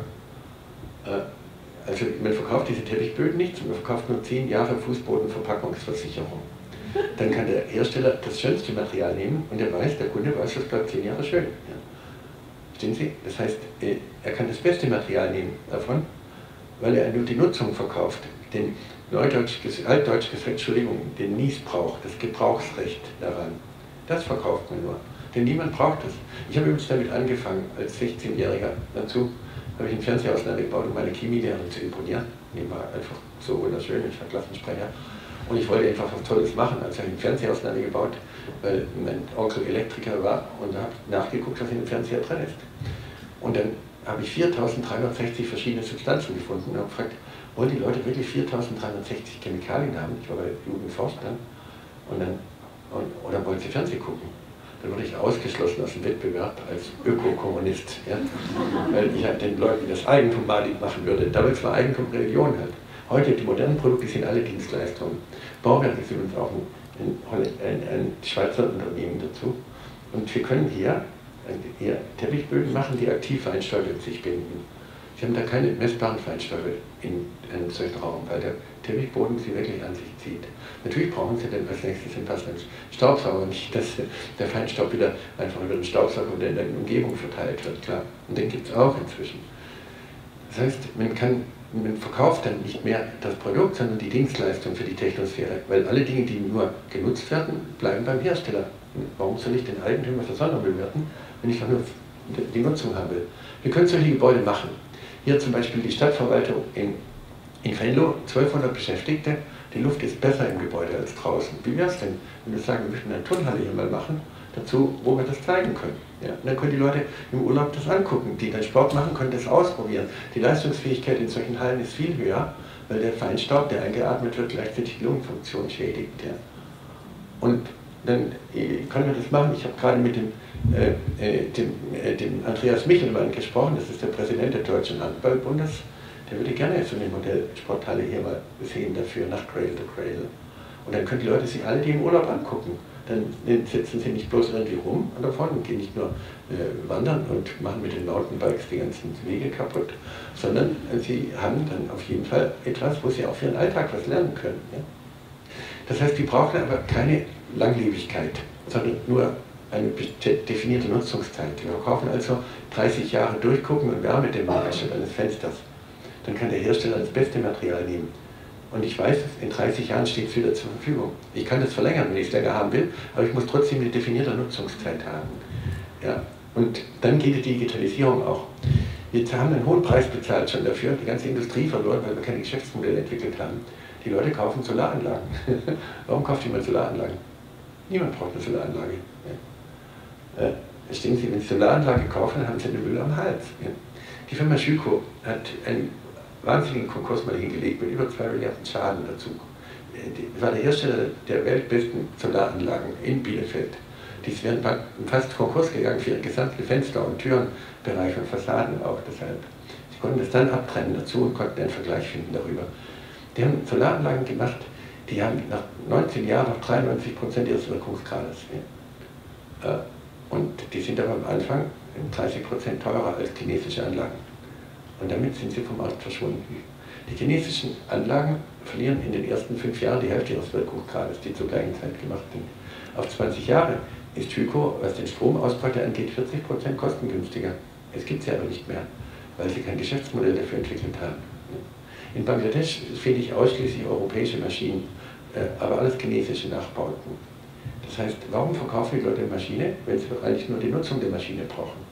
Also man verkauft diese Teppichböden nicht, man verkauft nur zehn Jahre Fußbodenverpackungsversicherung. Dann kann der Hersteller das schönste Material nehmen und der weiß, der Kunde weiß, das bleibt zehn Jahre schön. Ja. Verstehen Sie? Das heißt, er kann das beste Material nehmen davon, weil er nur die Nutzung verkauft. Den Neudeutsch, Altdeutsch gesagt, Entschuldigung, den Niesbrauch, das Gebrauchsrecht daran, das verkauft man nur. Denn niemand braucht das. Ich habe übrigens damit angefangen, als sechzehnjähriger dazu, habe ich einen Fernseher auseinandergebaut, um meine Chemielehrerin zu imponieren. Die war einfach so wunderschön, ich war Klassensprecher. Und ich wollte einfach was Tolles machen, also habe ich einen Fernseher auseinandergebaut, weil mein Onkel Elektriker war und habe nachgeguckt, was in dem Fernseher drin ist. Und dann habe ich viertausenddreihundertsechzig verschiedene Substanzen gefunden und habe gefragt, wollen die Leute wirklich viertausenddreihundertsechzig Chemikalien haben? Ich war bei Jugend forscht dann. Und dann und, oder wollen sie Fernsehen gucken? Dann wurde ich ausgeschlossen aus dem Wettbewerb als Ökokommunist, ja? Weil ich halt den Leuten das Eigentum malig machen würde. Damals war Eigentum Religion halt. Heute, die modernen Produkte sind alle Dienstleistungen. Bauwerk ist übrigens auch ein, ein, ein, ein Schweizer Unternehmen dazu. Und wir können hier, hier Teppichböden machen, die aktiv Feinstäube in sich binden. Sie haben da keine messbaren Feinstäube in einem solchen Raum, weil der Teppichboden sie wirklich an sich zieht. Natürlich brauchen Sie dann als nächstes den passenden Staubsauger, nicht, dass der Feinstaub wieder einfach über den Staubsauger oder in der Umgebung verteilt wird, klar. Und den gibt es auch inzwischen. Das heißt, man kann, man verkauft dann nicht mehr das Produkt, sondern die Dienstleistung für die Technosphäre, weil alle Dinge, die nur genutzt werden, bleiben beim Hersteller. Warum soll ich den Eigentümer für Sonderbewerten, wenn ich doch nur die Nutzung haben will? Wir können solche Gebäude machen. Hier zum Beispiel die Stadtverwaltung in, in Venlo, zwölfhundert Beschäftigte, die Luft ist besser im Gebäude als draußen. Wie wäre es denn, wenn wir sagen, wir möchten eine Turnhalle hier mal machen, dazu, wo wir das zeigen können? Ja, und dann können die Leute im Urlaub das angucken, die dann Sport machen, können das ausprobieren. Die Leistungsfähigkeit in solchen Hallen ist viel höher, weil der Feinstaub, der eingeatmet wird, gleichzeitig die Lungenfunktion schädigt. Ja. Und dann können wir das machen. Ich habe gerade mit dem, äh, dem, äh, dem Andreas Michelmann gesprochen, das ist der Präsident des Deutschen Handballbundes. Der würde gerne so eine Modellsporthalle hier mal sehen dafür, nach Cradle to Cradle. Und dann können die Leute sich alle die im Urlaub angucken. Dann sitzen sie nicht bloß irgendwie rum davon und gehen nicht nur äh, wandern und machen mit den Mountainbikes die ganzen Wege kaputt, sondern äh, sie haben dann auf jeden Fall etwas, wo sie auch für ihren Alltag was lernen können. Ja? Das heißt, die brauchen aber keine Langlebigkeit, sondern nur eine definierte Nutzungszeit. Wir kaufen also dreißig Jahre durchgucken und Wärmedämmung anstatt eines Fensters. Dann kann der Hersteller das beste Material nehmen. Und ich weiß, in dreißig Jahren steht es wieder zur Verfügung. Ich kann das verlängern, wenn ich es länger haben will, aber ich muss trotzdem eine definierte Nutzungszeit haben. Ja? Und dann geht die Digitalisierung auch. Wir haben einen hohen Preis bezahlt schon dafür, die ganze Industrie verloren, weil wir keine Geschäftsmodelle entwickelt haben. Die Leute kaufen Solaranlagen. Warum kauft jemand Solaranlagen? Niemand braucht eine Solaranlage. Ja. Äh, verstehen Sie, wenn Sie Solaranlage kaufen, dann haben Sie eine Müll am Hals. Ja. Die Firma Schüco hat einen wahnsinnigen Konkurs mal hingelegt mit über zwei Milliarden Schaden dazu. Das war der Hersteller der weltbesten Solaranlagen in Bielefeld. Die wären fast Konkurs gegangen für ihre gesamten Fenster- und Türenbereich und Fassaden auch deshalb. Sie konnten das dann abtrennen dazu und konnten einen Vergleich finden darüber. Die haben Solaranlagen gemacht, die haben nach neunzehn Jahren noch dreiundneunzig Prozent ihres Wirkungsgrades. Ja. Und die sind aber am Anfang dreißig Prozent teurer als chinesische Anlagen. Und damit sind sie vom Markt verschwunden. Die chinesischen Anlagen verlieren in den ersten fünf Jahren die Hälfte ihres Wirkungsgrades, die zur gleichen Zeit gemacht sind. Auf zwanzig Jahre ist Hyco, was den Stromausbau angeht, vierzig Prozent kostengünstiger. Es gibt sie aber nicht mehr, weil sie kein Geschäftsmodell dafür entwickelt haben. In Bangladesch finde ich ausschließlich europäische Maschinen, aber alles chinesische Nachbauten. Das heißt, warum verkaufen die Leute eine Maschine, wenn sie doch eigentlich nur die Nutzung der Maschine brauchen?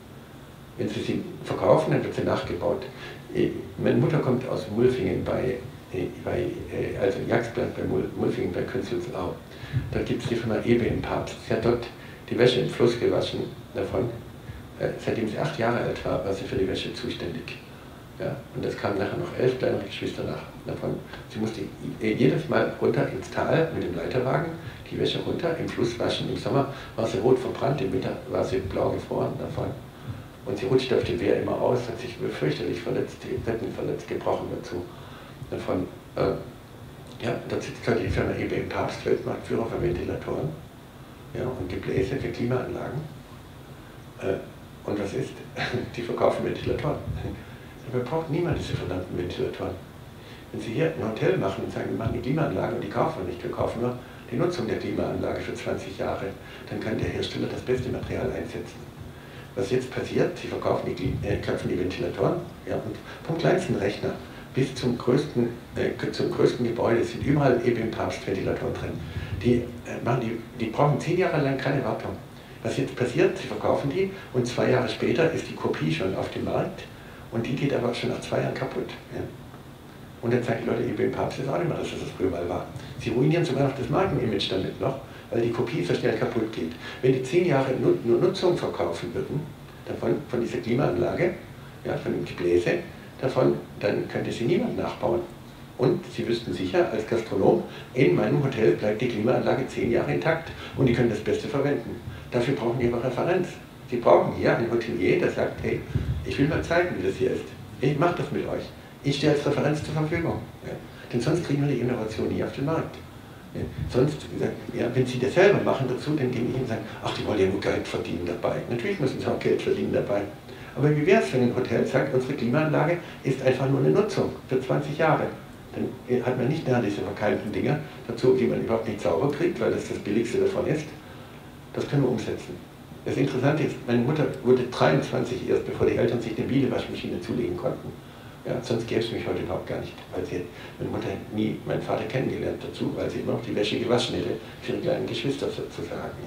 Wenn sie sie verkaufen, dann wird sie nachgebaut. Meine Mutter kommt aus Mulfingen bei, bei also Jagsberg bei Mulfingen bei Künzelsau. Da gibt es die Firma Ebe im Papst. Sie hat dort die Wäsche im Fluss gewaschen davon. Seitdem sie acht Jahre alt war, war sie für die Wäsche zuständig. Ja, und es kamen nachher noch elf kleinere Geschwister nach, davon. Sie musste jedes Mal runter ins Tal mit dem Leiterwagen, die Wäsche runter, im Fluss waschen. Im Sommer war sie rot verbrannt, im Winter war sie blau gefroren davon. Und sie rutschte auf dem Wehr immer aus, hat sich fürchterlich verletzt, die Rippen verletzt, gebrochen dazu. Davon, äh, ja, da sitzt gerade die Firma E B im Papst, Weltmarktführer für Ventilatoren, ja, und Gebläse für Klimaanlagen. Äh, und was ist? Die verkaufen Ventilatoren. Aber braucht niemand diese verdammten Ventilatoren. Wenn Sie hier ein Hotel machen und sagen, wir machen die Klimaanlage und die kaufen wir nicht, wir kaufen nur die Nutzung der Klimaanlage für zwanzig Jahre, dann kann der Hersteller das beste Material einsetzen. Was jetzt passiert, Sie verkaufen die, äh, kaufen die Ventilatoren, ja, und vom kleinsten Rechner bis zum größten, äh, zum größten Gebäude sind überall E B im Papst Ventilatoren drin. Die, äh, machen die, die brauchen zehn Jahre lang keine Wartung. Was jetzt passiert, Sie verkaufen die und zwei Jahre später ist die Kopie schon auf dem Markt Und die geht aber schon nach zwei Jahren kaputt. Ja. Und dann sagen die Leute, ich bin Papst, ist auch nicht mehr das, was das früher mal war. Sie ruinieren sogar noch das Markenimage damit noch, weil die Kopie so schnell kaputt geht. Wenn die zehn Jahre nur Nutzung verkaufen würden, davon, von dieser Klimaanlage, ja, von dem Gebläse, davon, dann könnte sie niemand nachbauen. Und Sie wüssten sicher, als Gastronom, in meinem Hotel bleibt die Klimaanlage zehn Jahre intakt und die können das Beste verwenden. Dafür brauchen die aber Referenz. Sie brauchen hier einen Hotelier, der sagt, hey, ich will mal zeigen, wie das hier ist. Ich mache das mit euch. Ich stehe als Referenz zur Verfügung. Ja. Denn sonst kriegen wir die Innovation nie auf den Markt. Ja. Sonst, ja, wenn Sie das selber machen dazu, dann gehen die hin und sagen, ach, die wollen ja nur Geld verdienen dabei. Natürlich müssen sie auch Geld verdienen dabei. Aber wie wäre es, wenn ein Hotel sagt, unsere Klimaanlage ist einfach nur eine Nutzung für zwanzig Jahre. Dann hat man nicht mehr diese verkeimten Dinger dazu, die man überhaupt nicht sauber kriegt, weil das das Billigste davon ist. Das können wir umsetzen. Das Interessante ist, meine Mutter wurde dreiundzwanzig erst, bevor die Eltern sich eine Bielewaschmaschine zulegen konnten. Ja, sonst gäbe es mich heute überhaupt gar nicht, weil sie, meine Mutter hat nie meinen Vater kennengelernt dazu, weil sie immer noch die Wäsche gewaschen hätte für ihre kleinen Geschwister sozusagen.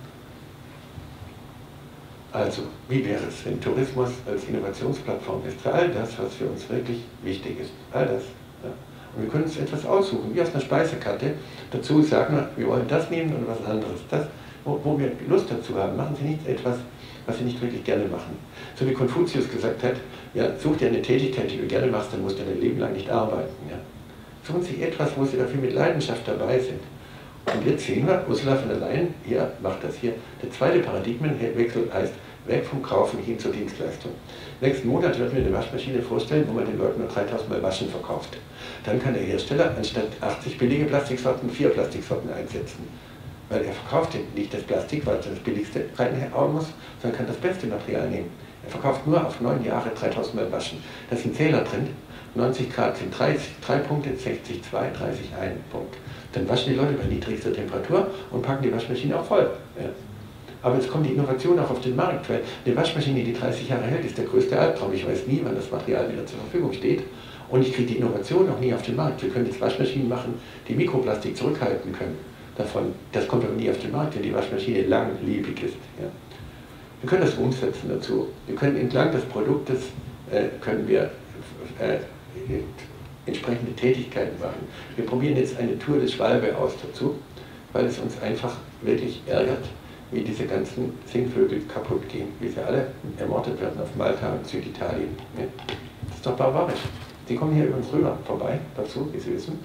Ja. Also, wie wäre es, wenn Tourismus als Innovationsplattform ist für all das, was für uns wirklich wichtig ist? All das. Ja. Und wir können uns etwas aussuchen, wie aus einer Speisekarte. Dazu sagen wir, wir wollen das nehmen und was anderes. Das, wo, wo wir Lust dazu haben, machen Sie nicht etwas, was Sie nicht wirklich gerne machen. So wie Konfuzius gesagt hat, ja, such dir eine Tätigkeit, die du gerne machst, dann musst du dein Leben lang nicht arbeiten. Ja. Suchen Sie etwas, wo Sie dafür mit Leidenschaft dabei sind. Und jetzt sehen wir, Ursula von der Leyen, hier macht das hier. Der zweite Paradigmenwechsel heißt, weg vom Kaufen hin zur Dienstleistung. Nächsten Monat wird mir eine Waschmaschine vorstellen, wo man den Leuten nur dreitausend Mal Waschen verkauft. Dann kann der Hersteller anstatt achtzig billige Plastiksorten vier Plastiksorten einsetzen. Weil er verkauft nicht das Plastik, weil er das billigste reinhauen muss, sondern kann das beste Material nehmen. Er verkauft nur auf neun Jahre dreitausend Mal Waschen. Da ist ein Zähler drin, neunzig Grad sind dreißig, drei Punkte, sechzig, zwei, dreißig, ein Punkt. Dann waschen die Leute bei niedrigster Temperatur und packen die Waschmaschine auch voll. Ja. Aber jetzt kommt die Innovation auch auf den Markt, weil eine Waschmaschine, die dreißig Jahre hält, ist der größte Albtraum. Ich weiß nie, wann das Material wieder zur Verfügung steht. Und ich kriege die Innovation auch nie auf den Markt. Wir können jetzt Waschmaschinen machen, die Mikroplastik zurückhalten können. Davon, das kommt aber nie auf den Markt, wenn die Waschmaschine langlebig ist. Ja. Wir können das umsetzen dazu. Wir können entlang des Produktes äh, können wir äh, entsprechende Tätigkeiten machen. Wir probieren jetzt eine Tour des Schwalbe aus dazu, weil es uns einfach wirklich ärgert, wie diese ganzen Singvögel kaputt gehen, wie sie alle ermordet werden auf Malta und Süditalien. Ja. Das ist doch barbarisch. Die kommen hier über uns rüber vorbei, dazu, wie Sie wissen.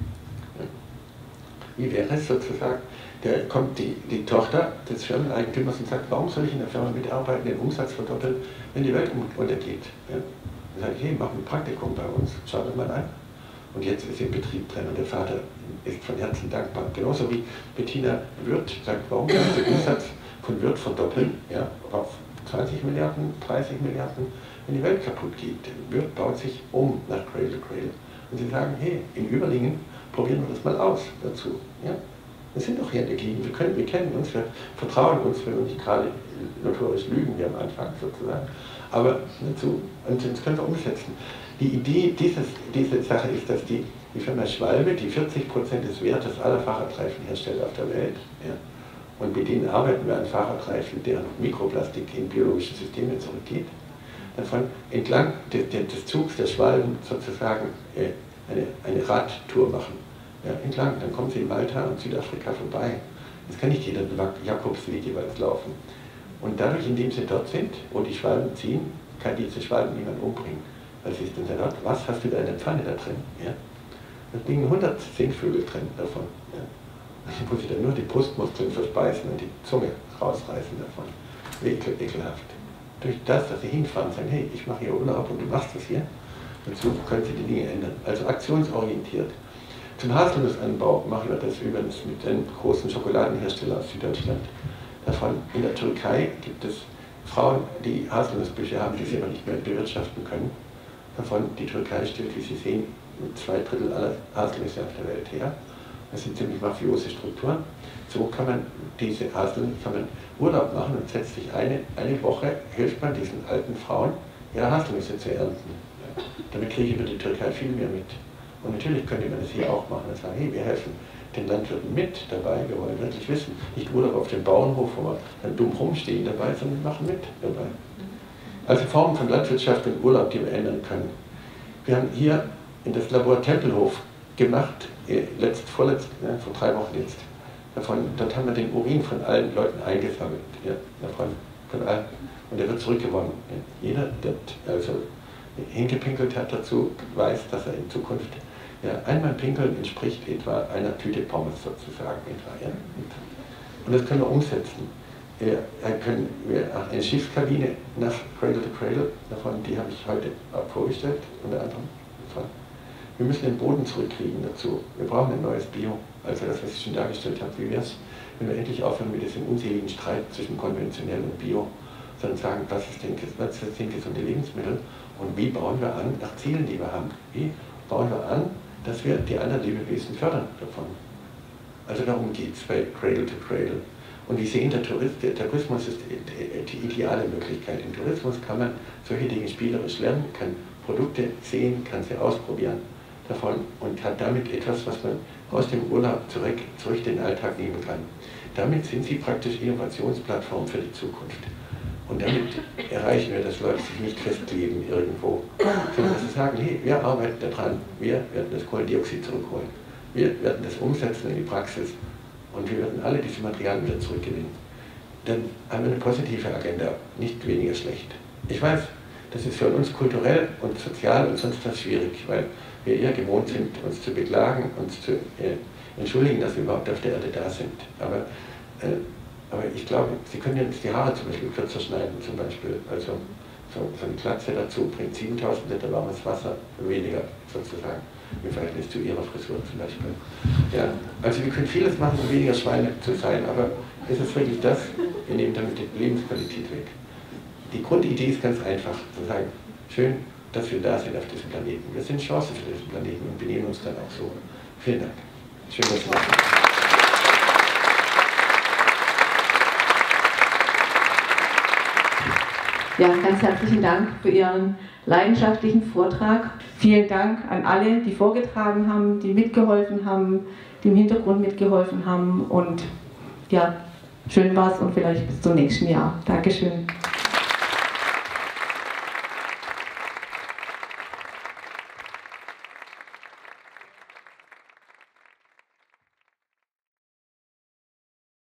Ja. Wie wäre es sozusagen, da kommt die, die Tochter des Firmeneigentümers und sagt, warum soll ich in der Firma mitarbeiten, den Umsatz verdoppeln, wenn die Welt untergeht? Ja. Dann sage ich, hey, mach ein Praktikum bei uns, schau das mal an. Und jetzt ist sie im Betrieb drin und der Vater ist von Herzen dankbar. Genauso wie Bettina Wirth sagt, warum kann ich den Umsatz von Wirth verdoppeln, ja, auf zwanzig Milliarden, dreißig Milliarden, wenn die Welt kaputt geht. Wirth baut sich um nach Cradle to Cradle. Und sie sagen, hey, in Überlingen probieren wir das mal aus dazu. Ja. Wir sind doch hier in der Gegend, wir, können, wir kennen uns, wir vertrauen uns, wenn wir nicht gerade notorisch lügen wie am Anfang sozusagen. Aber dazu, und das können wir umsetzen. Die Idee dieses, dieser Sache ist, dass die, die Firma Schwalbe, die vierzig Prozent des Wertes aller Fahrradreifen herstellt auf der Welt, ja, und mit denen arbeiten wir an Fahrradreifen, deren Mikroplastik in biologische Systeme zurückgeht, davon entlang des, des Zugs der Schwalben sozusagen äh, eine, eine Radtour machen. Ja, entlang, dann kommen sie in Malta und Südafrika vorbei. Das kann nicht jeder Jakobsweg jeweils laufen. Und dadurch, indem sie dort sind, wo die Schwalben ziehen, kann diese Schwalben niemand umbringen. Weil sie ist dann dort, was hast du da in der Pfanne da drin? Ja? Da liegen hundert Singvögel drin davon. Ja? Ich muss dann nur die Brustmuskeln verspeisen und die Zunge rausreißen davon. Ekel, ekelhaft. Durch das, dass sie hinfahren und sagen, hey, ich mache hier Urlaub und du machst das hier, und so können sie die Dinge ändern. Also aktionsorientiert. Zum Haselnussanbau machen wir das übrigens mit einem großen Schokoladenhersteller aus Süddeutschland. Davon in der Türkei gibt es Frauen, die Haselnussbüsche haben, die sie aber nicht mehr bewirtschaften können. Davon die Türkei stellt, wie Sie sehen, zwei Drittel aller Haselnüsse auf der Welt her. Das sind ziemlich mafiose Strukturen. So kann man diese Haselnüsse, kann man Urlaub machen und setzt sich eine, eine Woche, hilft man diesen alten Frauen, ihre Haselnüsse zu ernten. Ja. Damit kriege ich über die Türkei viel mehr mit. Und natürlich könnte man das hier auch machen und sagen, hey, wir helfen den Landwirten mit dabei, wir wollen wirklich wissen, nicht Urlaub auf dem Bauernhof, wo wir dann dumm rumstehen dabei, sondern wir machen mit dabei. Also Formen von Landwirtschaft und Urlaub, die wir ändern können. Wir haben hier in das Labor Tempelhof gemacht, letzt, vorletzt, ne, vor drei Wochen jetzt. Davon, dort haben wir den Urin von allen Leuten eingesammelt, ja, davon, von allen, und der wird zurückgewonnen. Ja. Jeder, der also hingepinkelt hat dazu, weiß, dass er in Zukunft, ja, einmal pinkeln entspricht etwa einer Tüte Pommes sozusagen. Etwa, ja. Und das können wir umsetzen. Wir können wir eine Schiffskabine nach Cradle to Cradle, davon, die habe ich heute vorgestellt, unter anderem. Wir müssen den Boden zurückkriegen dazu. Wir brauchen ein neues Bio. Also das, was ich schon dargestellt habe, wie wäre es, wenn wir endlich aufhören mit diesem unseligen Streit zwischen konventionell und Bio, sondern sagen, was ist denn, was sind gesunde Lebensmittel und wie bauen wir an nach Zielen, die wir haben. Wie bauen wir an, dass wir die anderen Lebewesen fördern davon. Also darum geht es bei Cradle to Cradle. Und ich sehe, der, Tourist, der Tourismus ist die ideale Möglichkeit. Im Tourismus kann man solche Dinge spielerisch lernen, kann Produkte sehen, kann sie ausprobieren davon und hat damit etwas, was man aus dem Urlaub zurück, zurück in den Alltag nehmen kann. Damit sind sie praktisch Innovationsplattform für die Zukunft. Und damit erreichen wir, dass Leute sich nicht festkleben irgendwo, sondern dass sie sagen, hey, wir arbeiten daran, wir werden das Kohlendioxid zurückholen, wir werden das umsetzen in die Praxis und wir werden alle diese Materialien wieder zurückgewinnen. Dann haben wir eine positive Agenda, nicht weniger schlecht. Ich weiß, das ist für uns kulturell und sozial und sonst was schwierig, weil wir eher gewohnt sind, uns zu beklagen, uns zu äh, entschuldigen, dass wir überhaupt auf der Erde da sind. Aber, äh, aber ich glaube, Sie können jetzt die Haare zum Beispiel kürzer schneiden, zum Beispiel. Also so, so eine Glatze dazu bringt siebentausend Liter warmes Wasser weniger, sozusagen, im Verhältnis zu Ihrer Frisur zum Beispiel. Ja, also wir können vieles machen, um weniger Schweine zu sein, aber ist es wirklich das? Wir nehmen damit die Lebensqualität weg. Die Grundidee ist ganz einfach, zu sagen, schön, dass wir da sind auf diesem Planeten. Wir sind Chance für diesen Planeten und benehmen uns dann auch so. Vielen Dank. Schön, dass Sie da sind. Ja, ganz herzlichen Dank für Ihren leidenschaftlichen Vortrag. Vielen Dank an alle, die vorgetragen haben, die mitgeholfen haben, die im Hintergrund mitgeholfen haben. Und ja, schön war's und vielleicht bis zum nächsten Jahr. Dankeschön.